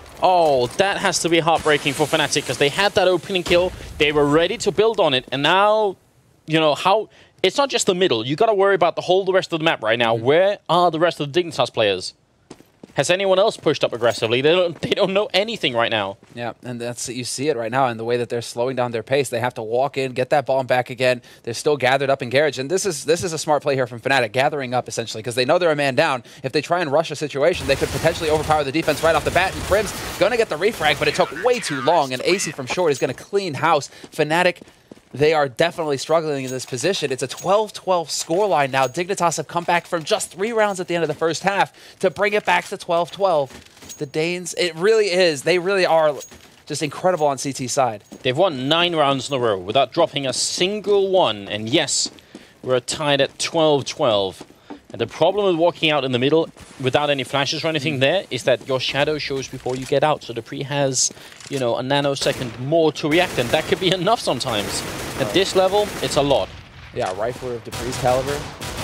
Oh, that has to be heartbreaking for Fnatic because they had that opening kill. They were ready to build on it. And now, you know, how... It's not just the middle. You got to worry about the rest of the map right now. Where are the rest of the Dignitas players? Has anyone else pushed up aggressively? They don't know anything right now. Yeah, and that's you see it right now in the way that they're slowing down their pace. They have to walk in, get that bomb back again. They're still gathered up in garage, and this is a smart play here from Fnatic, gathering up essentially because they know they're a man down. If they try and rush a situation, they could potentially overpower the defense right off the bat. And Prim's gonna get the refrag, but it took way too long. And AC from short is gonna clean house. Fnatic, they are definitely struggling in this position. It's a 12-12 scoreline now. Dignitas have come back from just 3 rounds at the end of the first half to bring it back to 12-12. The Danes, it really is. They really are just incredible on CT side. They've won 9 rounds in a row without dropping a single one. And yes, we're tied at 12-12. And the problem with walking out in the middle without any flashes or anything there is that your shadow shows before you get out. So Dupree has, you know, a nanosecond more to react, and that could be enough sometimes. At this level, it's a lot. Yeah, rifler of Dupree's caliber,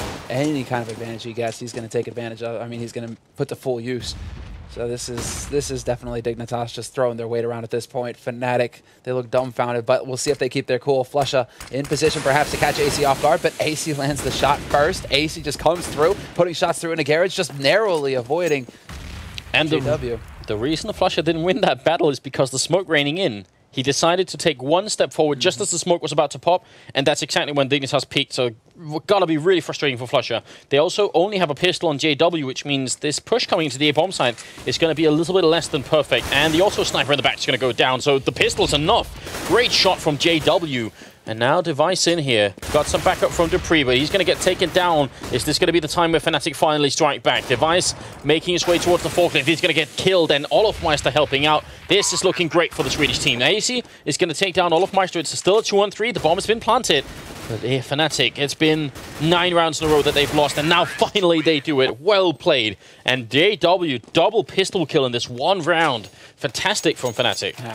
any kind of advantage he gets, he's going to take advantage of. I mean, he's going to put to full use. So this is definitely Dignitas just throwing their weight around at this point. Fnatic, they look dumbfounded, but we'll see if they keep their cool. Flusha in position perhaps to catch AC off guard, but AC lands the shot first. AC just comes through, putting shots through into garage, just narrowly avoiding and JW. The reason the Flusha didn't win that battle is because the smoke raining in. He decided to take 1 step forward just as the smoke was about to pop, and that's exactly when Dignitas peaked, so gotta be really frustrating for Flusha. They also only have a pistol on JW, which means this push coming into the A-bomb side is going to be a little bit less than perfect, and the auto sniper in the back is going to go down, so the pistol's enough. Great shot from JW. And now Device in here. Got some backup from Dupree, but he's going to get taken down. Is this going to be the time where Fnatic finally strike back? Device making his way towards the forklift. He's going to get killed, and Olofmeister helping out. This is looking great for the Swedish team. AC is going to take down Olofmeister. It's still a 2-on-3. The bomb has been planted. But here, Fnatic, it's been 9 rounds in a row that they've lost, and now finally they do it. Well played. And JW, double pistol kill in this 1 round. Fantastic from Fnatic. Yeah.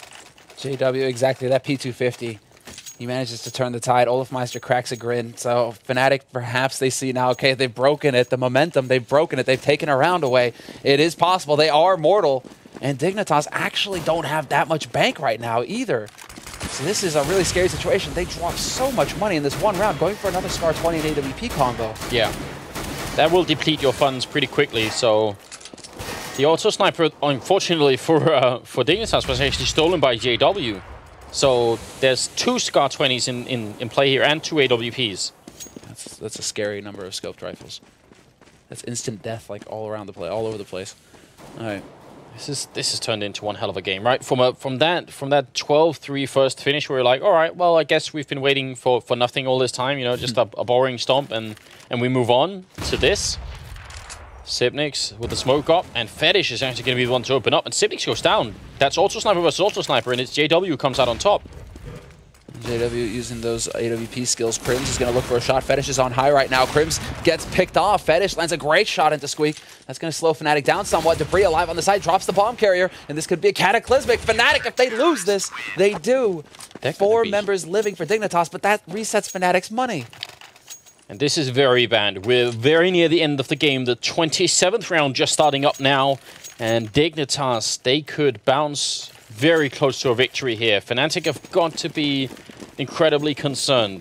JW, exactly. That P250. He manages to turn the tide. Olofmeister cracks a grin. So Fnatic, perhaps they see now, okay, they've broken it. The momentum, they've broken it. They've taken a round away. It is possible. They are mortal. And Dignitas actually don't have that much bank right now either. So this is a really scary situation. They dropped so much money in this 1 round, going for another Scar 20 and AWP combo. Yeah. That will deplete your funds pretty quickly, so... The auto sniper, unfortunately for Dignitas, was actually stolen by JW. So there's 2 Scar 20s in play here and 2 AWPs. That's a scary number of scoped rifles. That's instant death, like all around the play, all over the place. All right, this has turned into one hell of a game, right? From that 12-3 first finish, we were like, all right, well, I guess we've been waiting for nothing all this time, you know, just a boring stomp, and we move on to this. Sipnix with the smoke up, and Fetish is actually going to be the one to open up, and Sipnix goes down. That's Auto Sniper versus Auto Sniper, and it's JW who comes out on top. JW using those AWP skills. Crims is going to look for a shot. Fetish is on high right now. Crims gets picked off. Fetish lands a great shot into Squeak. That's going to slow Fnatic down somewhat. Debris alive on the side, drops the bomb carrier, and this could be a cataclysmic. Fnatic, if they lose this, they do. 4 members living for Dignitas, but that resets Fnatic's money. And this is very bad. We're very near the end of the game. The 27th round just starting up now. And Dignitas, they could bounce very close to a victory here. Fnatic have got to be incredibly concerned.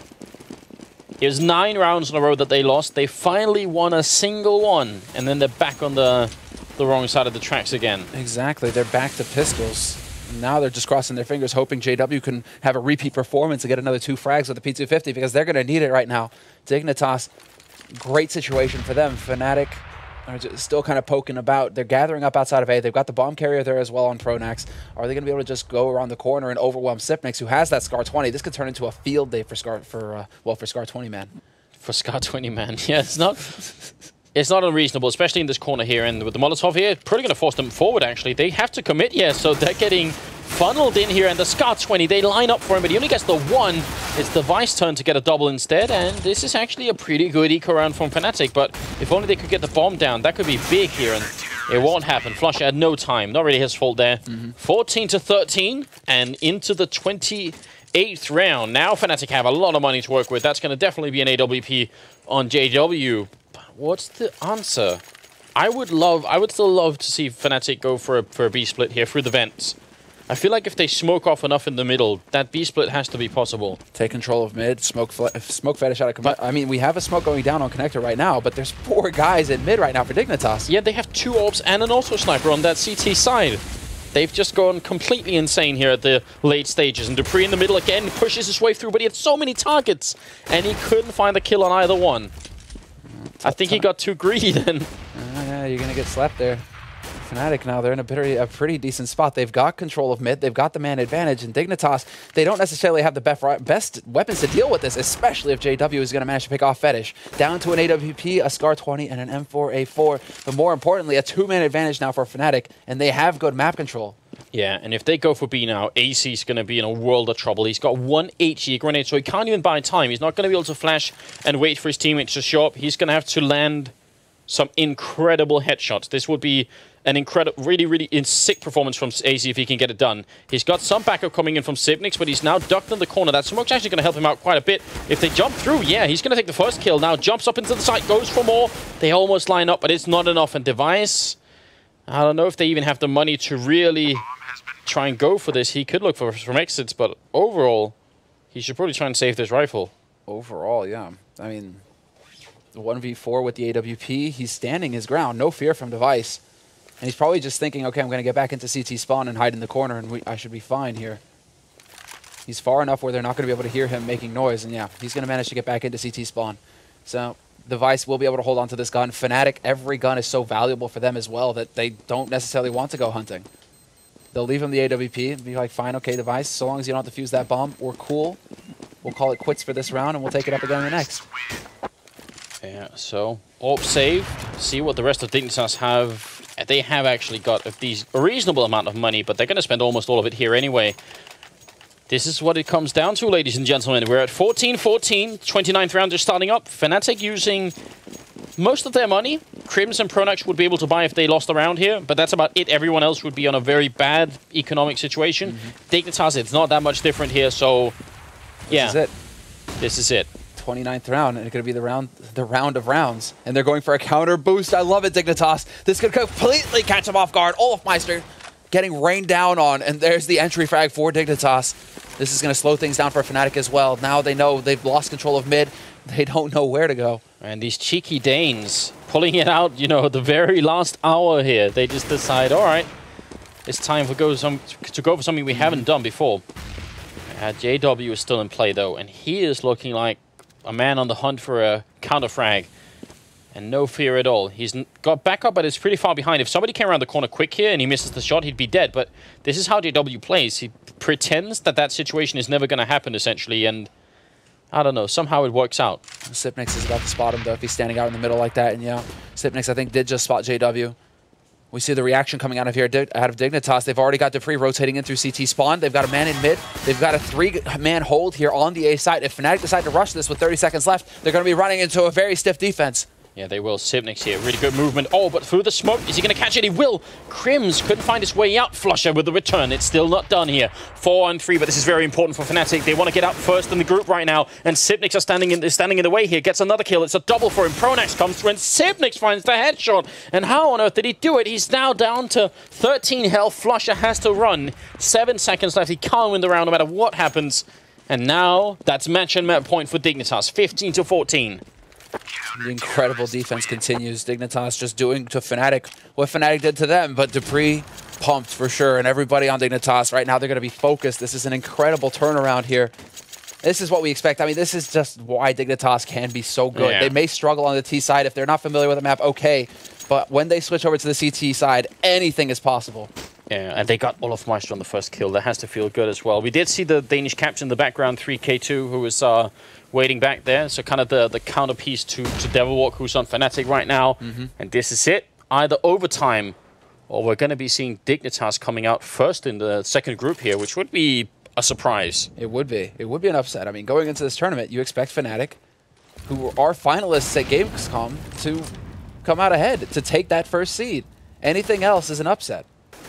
It was 9 rounds in a row that they lost. They finally won a single one, and then they're back on the wrong side of the tracks again. Exactly. They're back to pistols. Now they're just crossing their fingers, hoping JW can have a repeat performance and get another 2 frags with the P250, because they're going to need it right now. Dignitas, great situation for them. Fnatic are just still kind of poking about. They're gathering up outside of A. They've got the bomb carrier there as well on Pronax. Are they going to be able to just go around the corner and overwhelm Sipnix, who has that Scar 20? This could turn into a field day for Scar 20 man. For Scar 20 man, yeah, it's not unreasonable, especially in this corner here. And with the Molotov here, probably going to force them forward, actually. They have to commit here, so they're getting funneled in here. And the Scar 20, they line up for him, but he only gets the 1. It's the Vice turn to get a double instead. And this is actually a pretty good eco round from Fnatic. But if only they could get the bomb down, that could be big here. And it won't happen. Flusha had no time. Not really his fault there. 14-13 and into the 28th round. Now Fnatic have a lot of money to work with. That's going to definitely be an AWP on JW. What's the answer? I would still love to see Fnatic go for a B split here through the vents. I feel like if they smoke off enough in the middle, that B split has to be possible. Take control of mid, smoke fetish out of. I mean, we have a smoke going down on connector right now, but there's 4 guys in mid right now for Dignitas. Yeah, they have 2 orbs and an auto sniper on that CT side. They've just gone completely insane here at the late stages. And dupreeh in the middle again pushes his way through, but he had so many targets, and he couldn't find a kill on either one. I think he got too greedy then. Yeah, you're going to get slapped there. Fnatic now, they're in a pretty decent spot. They've got control of mid. They've got the man advantage. And Dignitas, they don't necessarily have the best weapons to deal with this, especially if JW is going to manage to pick off Fetish. Down to an AWP, a Scar 20, and an M4A4. But more importantly, a 2-man advantage now for Fnatic, and they have good map control. Yeah, and if they go for B now, AC's going to be in a world of trouble. He's got 1 HE grenade, so he can't even buy time. He's not going to be able to flash and wait for his teammates to show up. He's going to have to land some incredible headshots. This would be an incredible, really sick performance from AC if he can get it done. He's got some backup coming in from Sipnix, but he's now ducked in the corner. That smoke's actually going to help him out quite a bit. If they jump through, yeah, he's going to take the first kill. Now jumps up into the site, goes for more. They almost line up, but it's not enough. And Device, I don't know if they even have the money to really try and go for this. He could look for some exits, but overall, he should probably try and save this rifle. Overall, yeah. I mean, the 1v4 with the AWP, he's standing his ground. No fear from Device. And he's probably just thinking, okay, I'm going to get back into CT spawn and hide in the corner, and I should be fine here. He's far enough where they're not going to be able to hear him making noise, and yeah, he's going to manage to get back into CT spawn. So Device will be able to hold on to this gun. Fnatic, every gun is so valuable for them as well that they don't necessarily want to go hunting. They'll leave him the AWP and be like, fine, okay, Device, so long as you don't have to fuse that bomb, we're cool. We'll call it quits for this round, and we'll take it up again in the next. Yeah, so AWP saved. See what the rest of Dignitas have. They have actually got a reasonable amount of money, but they're going to spend almost all of it here anyway. This is what it comes down to, ladies and gentlemen. We're at 14-14, 29th round just starting up. Fnatic using most of their money. Crims and Pronax would be able to buy if they lost the round here, but that's about it. Everyone else would be on a very bad economic situation. Dignitas, it's not that much different here, so yeah. This is it. This is it. 29th round, and it's going to be the round of rounds. And they're going for a counter boost. I love it, Dignitas. This could completely catch them off guard. Olofmeister getting rained down on, and there's the entry frag for Dignitas. This is going to slow things down for Fnatic as well. Now they know they've lost control of mid. They don't know where to go. And these cheeky Danes pulling it out, you know, the very last hour here. They just decide, all right, it's time to go for something we haven't done before. JW is still in play, though, and he is looking like a man on the hunt for a counter frag. And no fear at all. He's got backup, but it's pretty far behind. If somebody came around the corner quick here and he misses the shot, he'd be dead. But this is how JW plays. He pretends that that situation is never going to happen, essentially. And I don't know. Somehow it works out. Sipnix is about to spot him, though, if he's standing out in the middle like that. And yeah, Sipnix, I think, did just spot JW. We see the reaction coming out of here, out of Dignitas. They've already got dupreeh rotating in through CT spawn. They've got a man in mid. They've got a 3-man hold here on the A side. If Fnatic decide to rush this with 30 seconds left, they're going to be running into a very stiff defense. Yeah, they will. Sipnix here. Really good movement. Oh, but through the smoke. Is he going to catch it? He will. Crims couldn't find his way out. Flusha with the return. It's still not done here. 4-on-3, but this is very important for Fnatic. They want to get out first in the group right now, and Sipnix is standing in the way here. Gets another kill. It's a double for him. Pronax comes through, and Sipnix finds the headshot. And how on earth did he do it? He's now down to 13 health. Flusha has to run. 7 seconds left. He can't win the round no matter what happens. And now that's match and map point for Dignitas, 15-14. The incredible defense continues. Dignitas just doing to Fnatic what Fnatic did to them, but Dupree pumped for sure, and everybody on Dignitas right now, they're going to be focused. This is an incredible turnaround here. This is what we expect. I mean, this is just why Dignitas can be so good. Yeah. They may struggle on the T side. If they're not familiar with the map, okay. But when they switch over to the CT side, anything is possible. Yeah, and they got Olofmeister on the first kill. That has to feel good as well. We did see the Danish captain in the background, 3K2, who was waiting back there. So kind of the counterpiece to Devilwalk, who's on Fnatic right now. And this is it. Either overtime, or we're going to be seeing Dignitas coming out first in the second group here, which would be a surprise. It would be. It would be an upset. I mean, going into this tournament, you expect Fnatic, who are finalists at Gamescom, to come out ahead, to take that first seed. Anything else is an upset.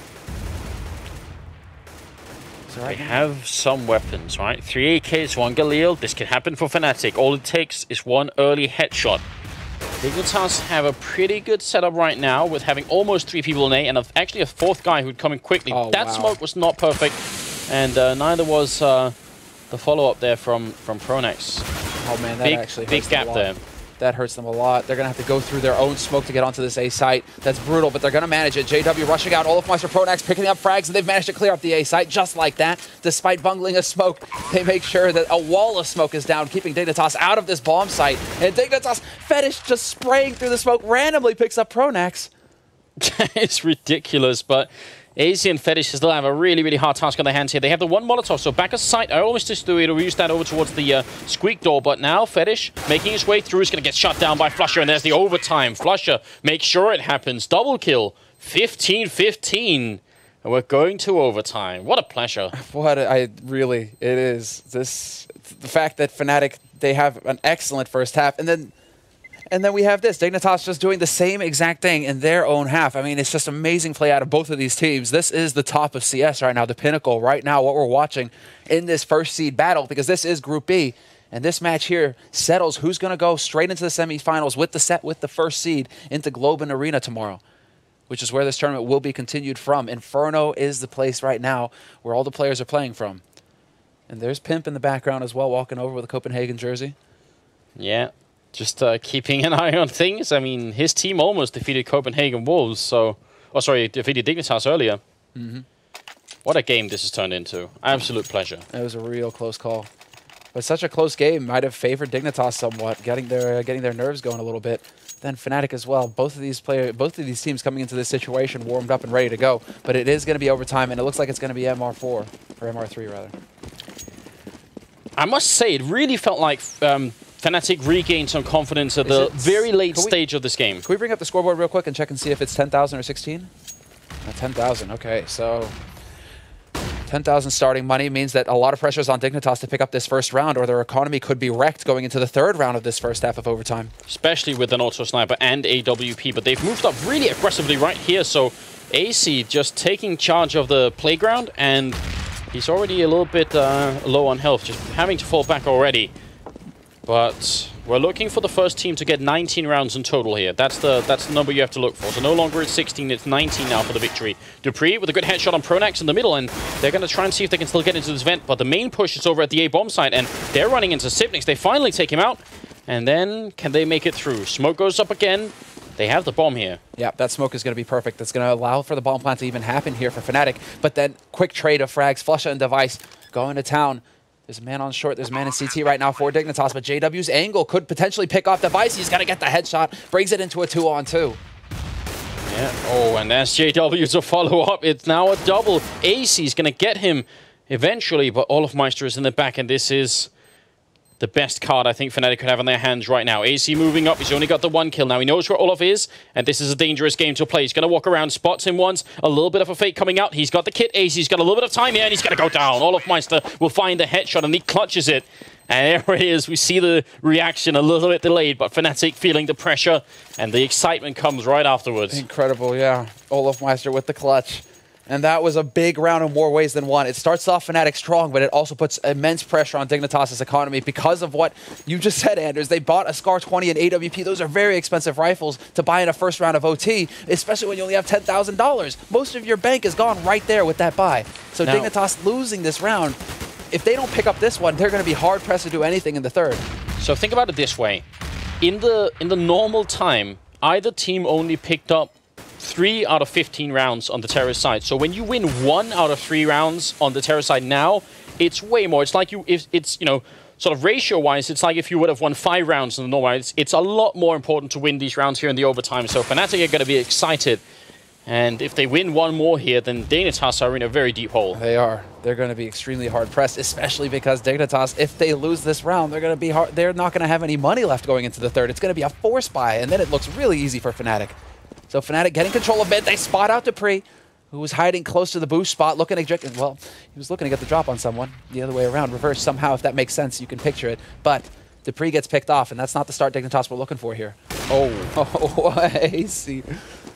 They have some weapons, right? 3 AKs, 1 Galil. This can happen for Fnatic. All it takes is one early headshot. Dignitas have a pretty good setup right now with having almost 3 people in A and actually a 4th guy who'd come in quickly. That smoke was not perfect, and neither was the follow-up there from Pronax. Oh man, that actually big gap there. That hurts them a lot. They're going to have to go through their own smoke to get onto this A site. That's brutal, but they're going to manage it. JW rushing out. Olofmeister, Pronax picking up frags, and they've managed to clear up the A site just like that. Despite bungling a smoke, they make sure that a wall of smoke is down, keeping Dignitas out of this bomb site. And Dignitas, Fetish just spraying through the smoke, randomly picks up Pronax. It's ridiculous, but AZ and Fetish still have a really, really hard task on their hands here. They have the 1 Molotov, so back aside, I always just do it to use that over towards the squeak door, but now Fetish making his way through is going to get shut down by Flusher, and there's the overtime. Flusher makes sure it happens. Double kill, 15-15, and we're going to overtime. What a pleasure. It is. The fact that Fnatic, they have an excellent first half, and then we have this. Dignitas just doing the same exact thing in their own half. I mean, it's just amazing play out of both of these teams. This is the top of CS right now, the pinnacle right now, what we're watching in this first seed battle, because this is Group B. And this match here settles who's going to go straight into the semifinals with the first seed into Globe and Arena tomorrow, which is where this tournament will be continued from. Inferno is the place right now where all the players are playing from. And there's Pimp in the background as well, walking over with a Copenhagen jersey. Yeah. Just keeping an eye on things. I mean, his team almost defeated Copenhagen Wolves, so... Oh, sorry, defeated Dignitas earlier. What a game this has turned into. Absolute pleasure. It was a real close call. But such a close game might have favored Dignitas somewhat, getting their nerves going a little bit. Then Fnatic as well. Both of these teams coming into this situation warmed up and ready to go. But it is going to be overtime, and it looks like it's going to be MR4, or MR3 rather. I must say, it really felt like... Fnatic regained some confidence at the very late stage of this game. Can we bring up the scoreboard real quick and check and see if it's 10,000 or 16? 10,000, okay. So 10,000 starting money means that a lot of pressure is on Dignitas to pick up this first round, or their economy could be wrecked going into the third round of this first half of overtime. Especially with an auto sniper and AWP, but they've moved up really aggressively right here. So AC just taking charge of the playground, and he's already a little bit low on health, just having to fall back already. But we're looking for the first team to get 19 rounds in total here. That's the number you have to look for. So no longer it's 16, it's 19 now for the victory. Dupree with a good headshot on Pronax in the middle, and they're going to try and see if they can still get into this vent. But the main push is over at the A bomb site, and they're running into Sipnix. They finally take him out, and then can they make it through? Smoke goes up again. They have the bomb here. Yeah, that smoke is going to be perfect. That's going to allow for the bomb plant to even happen here for Fnatic. But then quick trade of frags, Flusha and Device going to town. There's a man on short, there's a man in CT right now for Dignitas, but JW's angle could potentially pick off Device. He's got to get the headshot, brings it into a 2-on-2. Yeah, oh, and there's JW to follow up. It's now a double. AC's going to get him eventually, but Olofmeister is in the back, and this is the best card I think Fnatic could have on their hands right now. AC moving up. He's only got the 1 kill. Now he knows where Olof is, and this is a dangerous game to play. He's going to walk around, spots him once, a little bit of a fake coming out. He's got the kit. AC's got a little bit of time here, and he's going to go down. Olofmeister will find the headshot, and he clutches it. And there it is. We see the reaction a little bit delayed, but Fnatic feeling the pressure, and the excitement comes right afterwards. Incredible, yeah. Olofmeister with the clutch. And that was a big round in more ways than one. It starts off Fnatic strong, but it also puts immense pressure on Dignitas' economy because of what you just said, Anders. They bought a Scar 20 and AWP. Those are very expensive rifles to buy in a first round of OT, especially when you only have $10,000. Most of your bank is gone right there with that buy. So now, Dignitas losing this round, if they don't pick up this one, they're going to be hard pressed to do anything in the third. So think about it this way. In the normal time, either team only picked up 3 out of 15 rounds on the terrorist side. So when you win 1 out of 3 rounds on the terrorist side now, it's way more. It's like it's you know, sort of ratio-wise, it's like if you would have won 5 rounds in the normal. It's a lot more important to win these rounds here in the overtime. So Fnatic are going to be excited. And if they win 1 more here, then Dignitas are in a very deep hole. They are. They're going to be extremely hard pressed, especially because Dignitas, if they lose this round, they're going to be hard. They're not going to have any money left going into the third. It's going to be a force buy, and then it looks really easy for Fnatic. So Fnatic getting control of mid. They spot out dupreeh, who was hiding close to the boost spot, looking at, well, he was looking to get the drop on someone. The other way around, reverse somehow, if that makes sense, you can picture it. But dupreeh gets picked off, and that's not the start Dignitas we're looking for here. Oh, I see.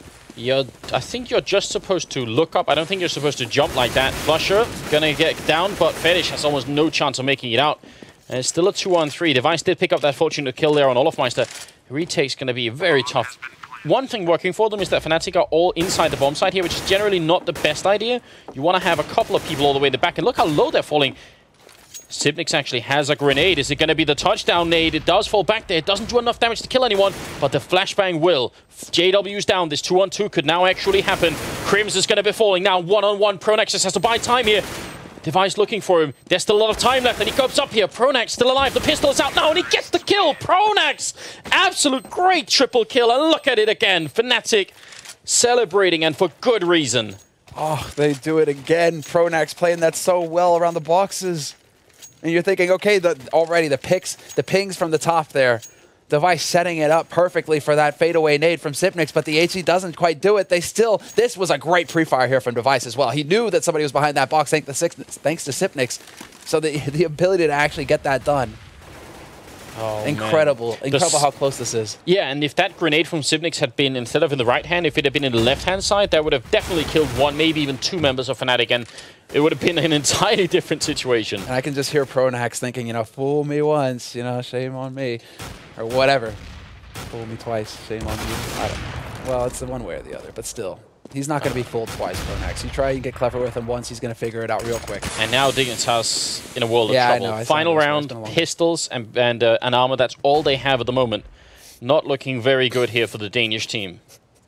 I think you're just supposed to look up. I don't think you're supposed to jump like that. Flusher gonna get down, but Fetish has almost no chance of making it out. And it's still a 2-on-3. Device did pick up that fortunate kill there on Olofmeister. Retake's gonna be very tough. One thing working for them is that Fnatic are all inside the bomb site here, which is generally not the best idea. You want to have a couple of people all the way in the back, and look how low they're falling. Xyp9x actually has a grenade. Is it going to be the touchdown nade? It does fall back there. It doesn't do enough damage to kill anyone, but the flashbang will. JW's down. This 2-on-2 could now actually happen. Crims is going to be falling now. 1-on-1. Pronax has to buy time here. Device looking for him. There's still a lot of time left, and he goes up here. Pronax still alive. The pistol is out now, and he gets the kill. Pronax! Absolute great triple kill, and look at it again. Fnatic celebrating, and for good reason. Oh, they do it again. Pronax playing that so well around the boxes. And you're thinking, okay, already the pings from the top there. Device setting it up perfectly for that fadeaway nade from Xyp9x, but the HC doesn't quite do it. This was a great pre-fire here from Device as well. He knew that somebody was behind that box thanks to Xyp9x. So the ability to actually get that done. Oh, incredible. Man. Incredible how close this is. Yeah, and if that grenade from Xyp9x had been, instead of in the right hand, if it had been in the left-hand side, that would have definitely killed 1, maybe even 2 members of Fnatic, and it would have been an entirely different situation. And I can just hear Pronax thinking, you know, fool me once, you know, shame on me. Or whatever. Fool me twice, shame on you. I don't know. Well, it's the one way or the other, but still. He's not going to be fooled twice, Pronax. You try and get clever with him once, he's going to figure it out real quick. And now Dignitas in a world of trouble. I know, Final round, pistols, and an armor. That's all they have at the moment. Not looking very good here for the Danish team.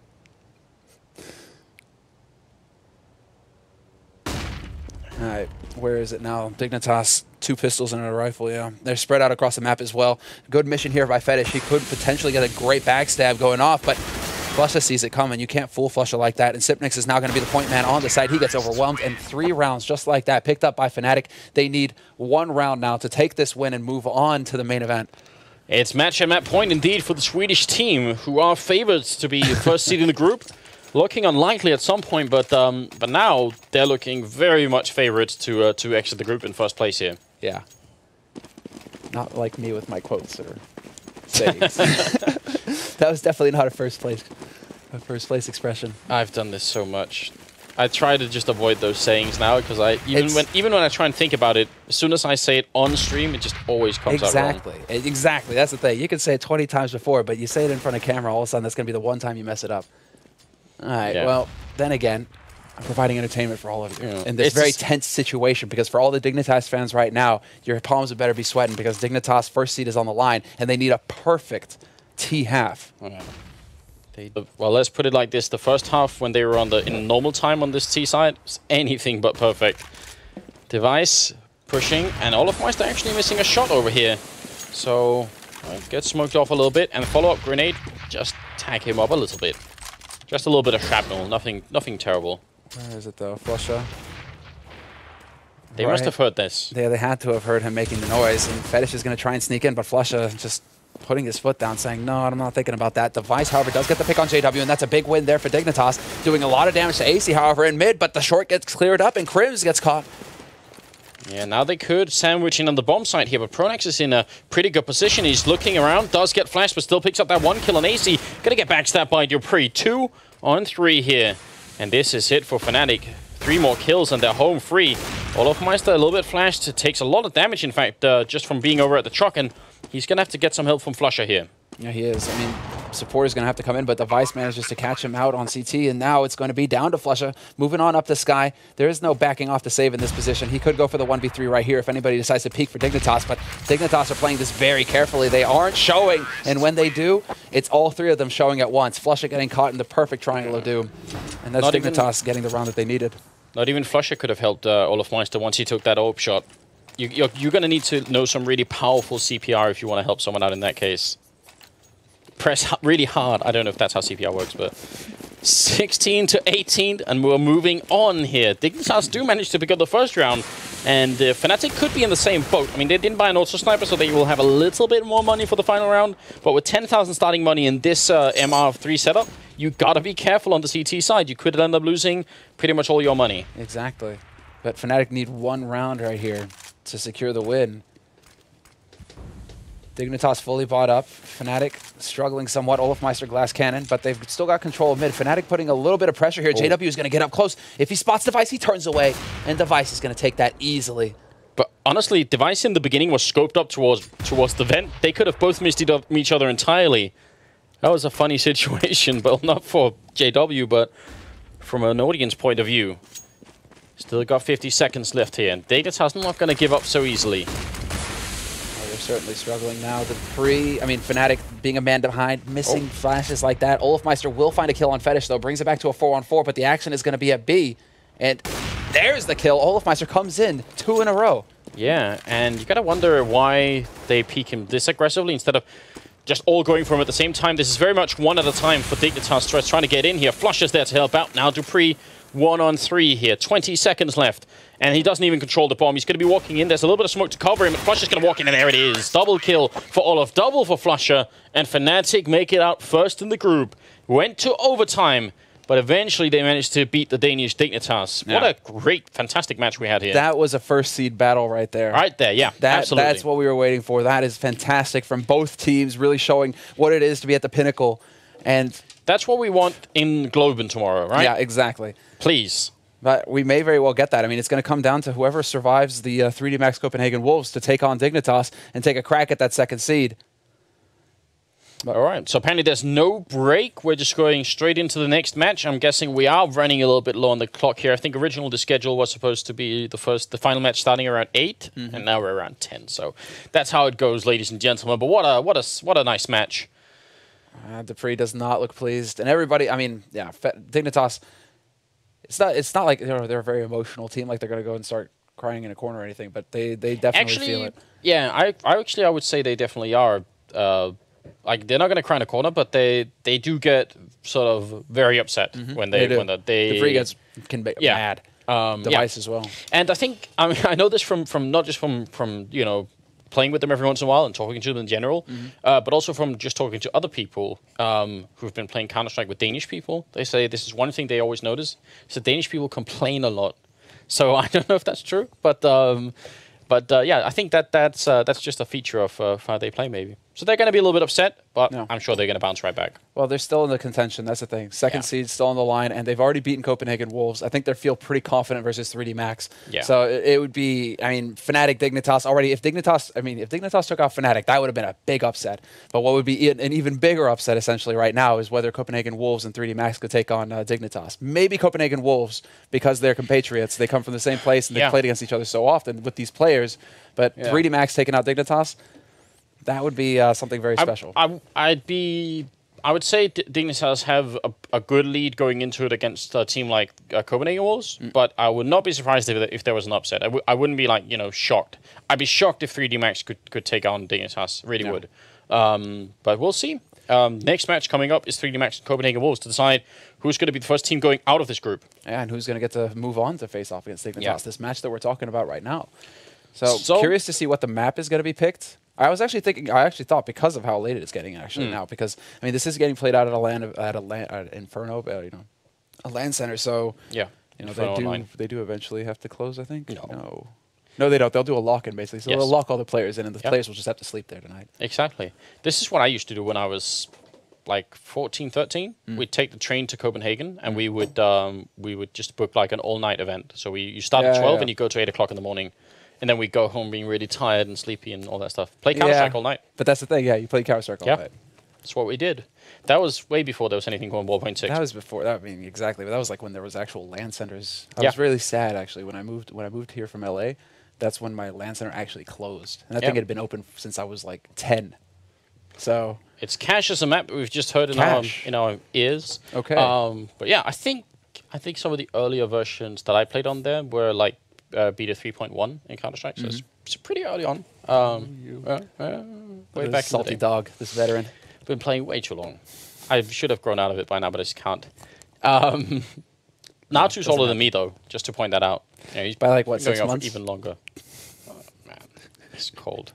All right, where is it now? Dignitas, 2 pistols and a rifle, yeah. They're spread out across the map as well. Good mission here by Fetish. He could potentially get a great backstab going off, but Flusha sees it coming. You can't fool Flusha like that, and Xyp9x is now going to be the point man on the side. He gets overwhelmed, and 3 rounds just like that, picked up by Fnatic. They need 1 round now to take this win and move on to the main event. It's match and map point indeed for the Swedish team, who are favorites to be first seed in the group. Looking unlikely at some point, but now they're looking very much favorites to exit the group in first place here. Yeah. Not like me with my quotes or sayings. That was definitely not a first place expression. I've done this so much. I try to just avoid those sayings now, because even when I try and think about it, as soon as I say it on stream, it just always comes out wrong. Exactly. That's the thing. You can say it 20 times before, but you say it in front of camera, all of a sudden that's going to be the one time you mess it up. All right, yeah. Well, then again, I'm providing entertainment for all of you in this very tense situation, because for all the Dignitas fans right now, your palms would better be sweating, because Dignitas' first seed is on the line, and they need a perfect T-half. Well, let's put it like this. The first half, when they were in normal time on this T side, was anything but perfect. Device pushing, and Olofmeister actually missing a shot over here. So, get smoked off a little bit, and follow-up grenade, just tag him up a little bit. Just a little bit of shrapnel, nothing terrible. Where is it though? Flusha. They must have heard this. Yeah, they had to have heard him making the noise, and Fetish is going to try and sneak in, but Flusha just putting his foot down, saying, no, I'm not thinking about that. Device, however, does get the pick on JW, and that's a big win there for Dignitas, doing a lot of damage to AC, however, in mid, but the short gets cleared up, and Crims gets caught. Yeah, now they could sandwich in on the bomb site here, but Pronax is in a pretty good position. He's looking around, does get flashed, but still picks up that 1 kill on AC. Gonna get backstabbed by dupreeh. 2 on 3 here. And this is it for Fnatic. 3 more kills and they're home free. Olofmeister a little bit flashed. Takes a lot of damage, in fact, just from being over at the truck, and he's gonna have to get some help from Flusha here. Yeah, he is. I mean, support is going to have to come in, but Device manages to catch him out on CT, and now it's going to be down to Flusha, moving on up the sky. There is no backing off the save in this position. He could go for the 1v3 right here if anybody decides to peek for Dignitas, but Dignitas are playing this very carefully. They aren't showing, and when they do, it's all three of them showing at once. Flusha getting caught in the perfect triangle of doom, and that's Dignitas getting the round that they needed. Not even Flusha could have helped Olaf Meister once he took that AWP shot. You're going to need to know some really powerful CPR if you want to help someone out in that case. Press really hard. I don't know if that's how CPR works, but 16 to 18, and we're moving on here. Dignitas do manage to pick up the first round, and Fnatic could be in the same boat. I mean, they didn't buy an auto sniper, so they will have a little bit more money for the final round, but with 10,000 starting money in this MR3 setup, you gotta be careful on the CT side. You could end up losing pretty much all your money. Exactly. But Fnatic need one round right here to secure the win. Dignitas fully bought up. Fnatic struggling somewhat. Olafmeister glass cannon, but they've still got control of mid. Fnatic putting a little bit of pressure here. JW is going to get up close. If he spots Device, he turns away, and Device is going to take that easily. But honestly, Device in the beginning was scoped up towards the vent. They could have both missed each other entirely. That was a funny situation, but not for JW, but from an audience point of view. Still got 50 seconds left here, and Dignitas not going to give up so easily. Certainly struggling now. Fnatic being a man behind, missing flashes like that. Olafmeister will find a kill on Fetish, though. Brings it back to a 4-on-4, but the action is going to be at B. And there's the kill. Olafmeister comes in 2 in a row. Yeah, and you got to wonder why they peek him this aggressively instead of just all going for him at the same time. This is very much one at a time for Dignitas trying to get in here. Flush is there to help out. Now dupreeh 1-on-3 here. 20 seconds left. And he doesn't even control the bomb. He's going to be walking in. There's a little bit of smoke to cover him. But Flusha's going to walk in, and there it is. Double kill for Olaf. Double for Flusha. And Fnatic make it out first in the group. Went to overtime. But eventually they managed to beat the Danish Dignitas. Yeah. What a great, fantastic match we had here. That was a first seed battle right there. Right there, yeah. Absolutely. That's what we were waiting for. That is fantastic from both teams, really showing what it is to be at the pinnacle. And that's what we want in Globen tomorrow, right? Yeah, exactly. Please. But we may very well get that. I mean, it's going to come down to whoever survives the 3D Max Copenhagen Wolves to take on Dignitas and take a crack at that second seed. But all right, so apparently there's no break. We're just going straight into the next match. I'm guessing we are running a little bit low on the clock here. I think originally the schedule was supposed to be the final match starting around 8, and now we're around 10. So that's how it goes, ladies and gentlemen. But what a nice match. dupreeh does not look pleased, and everybody. I mean, yeah, Dignitas. It's not like they're a very emotional team, like they're going to go and start crying in a corner or anything, but they definitely feel it. Yeah, I would say they definitely are. Like they're not going to cry in a corner, but they do get sort of very upset when dupreeh can be mad. Device as well. And I think I know this from not just from playing with them every once in a while and talking to them in general, but also from just talking to other people who've been playing Counter-Strike with Danish people. They say this is one thing they always notice, is that Danish people complain a lot. So I don't know if that's true, but yeah, I think that's just a feature of how they play maybe. So they're going to be a little bit upset, but I'm sure they're going to bounce right back. Well, they're still in the contention. That's the thing. Second seed still on the line, and they've already beaten Copenhagen Wolves. I think they feel pretty confident versus 3D Max. Yeah. So it would be, Fnatic, Dignitas already. If Dignitas took out Fnatic, that would have been a big upset. But what would be an even bigger upset essentially right now is whether Copenhagen Wolves and 3D Max could take on Dignitas. Maybe Copenhagen Wolves, because they're compatriots. They come from the same place and they've played against each other so often with these players. But 3D Max taking out Dignitas, that would be something very special. I would say Dignitas have a good lead going into it against a team like Copenhagen Wolves, but I would not be surprised if there was an upset. I wouldn't be shocked. I'd be shocked if 3D Max could take on Dignitas. Really would. But we'll see. Next match coming up is 3D Max and Copenhagen Wolves to decide who's going to be the first team going out of this group. Yeah, and who's going to get to move on to face off against Dignitas. This match that we're talking about right now. So curious to see what the map is going to be picked. I actually thought because of how late it's getting now, because this is getting played out at a Inferno, a LAN center. So they do eventually have to close. I think no, they don't. They'll do a lock-in basically. So they'll lock all the players in, and the players will just have to sleep there tonight. Exactly. This is what I used to do when I was like 14, 13. We'd take the train to Copenhagen, and we would just book like an all-night event. So you start at 12 and you go to 8 o'clock in the morning. And then we go home being really tired and sleepy and all that stuff. Play Counter-Strike all night. But that's the thing, you play Counter-Strike all night. That's what we did. That was way before there was anything called 1.6. That was before. That, I mean, exactly. But that was like when there was actual LAN centers. I Yeah. was really sad actually when I moved here from LA. That's when my LAN center actually closed, and that thing had been open since I was like 10. So it's Cache as a map we've just heard in our ears. Okay. But yeah, I think some of the earlier versions that I played on there were like beta 3.1 in Counter-Strike, so it's pretty early on. Way back salty in the day. dog, this veteran. Been playing way too long. I should have grown out of it by now, but I just can't. Natu's older than me, though, just to point that out. Yeah, he's by like, what, going 6 on months? for even longer. Oh, man, it's cold.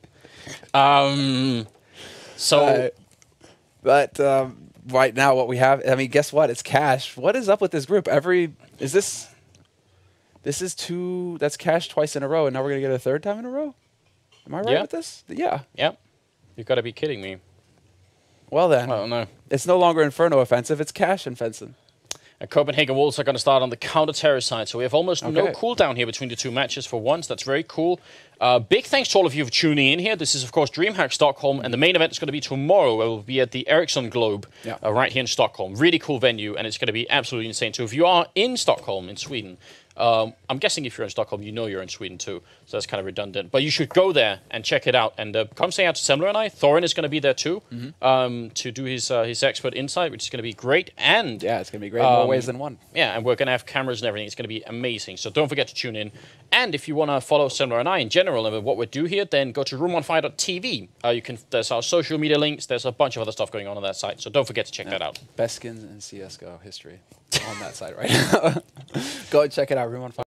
But right now what we have, I mean, guess what? It's Cache. What is up with this group? This is that's Cache twice in a row, and now we're going to get a third time in a row? Am I right with this? Yeah. Yeah. You've got to be kidding me. Well then, I don't know. It's no longer Inferno offensive, it's Cache offensive. And Copenhagen Wolves are going to start on the counter-terror side, so we have almost no cooldown here between the two matches for once. That's very cool. Big thanks to all of you for tuning in here. This is, of course, DreamHack Stockholm, and the main event is going to be tomorrow, where we'll be at the Ericsson Globe right here in Stockholm. Really cool venue, and it's going to be absolutely insane. So if you are in Stockholm, in Sweden, I'm guessing if you're in Stockholm, you know you're in Sweden too, so that's kind of redundant. But you should go there and check it out. And come say out to Semler and I. Thorin is going to be there too to do his expert insight, which is going to be great. And yeah, it's going to be great in more ways than one. Yeah, and we're going to have cameras and everything. It's going to be amazing. So don't forget to tune in. And if you want to follow Semler and I in general and what we do here, then go to room15.tv. There's our social media links. There's a bunch of other stuff going on that site. So don't forget to check that out. Best skins in CSGO history on that site right now. Go and check it out, Room15.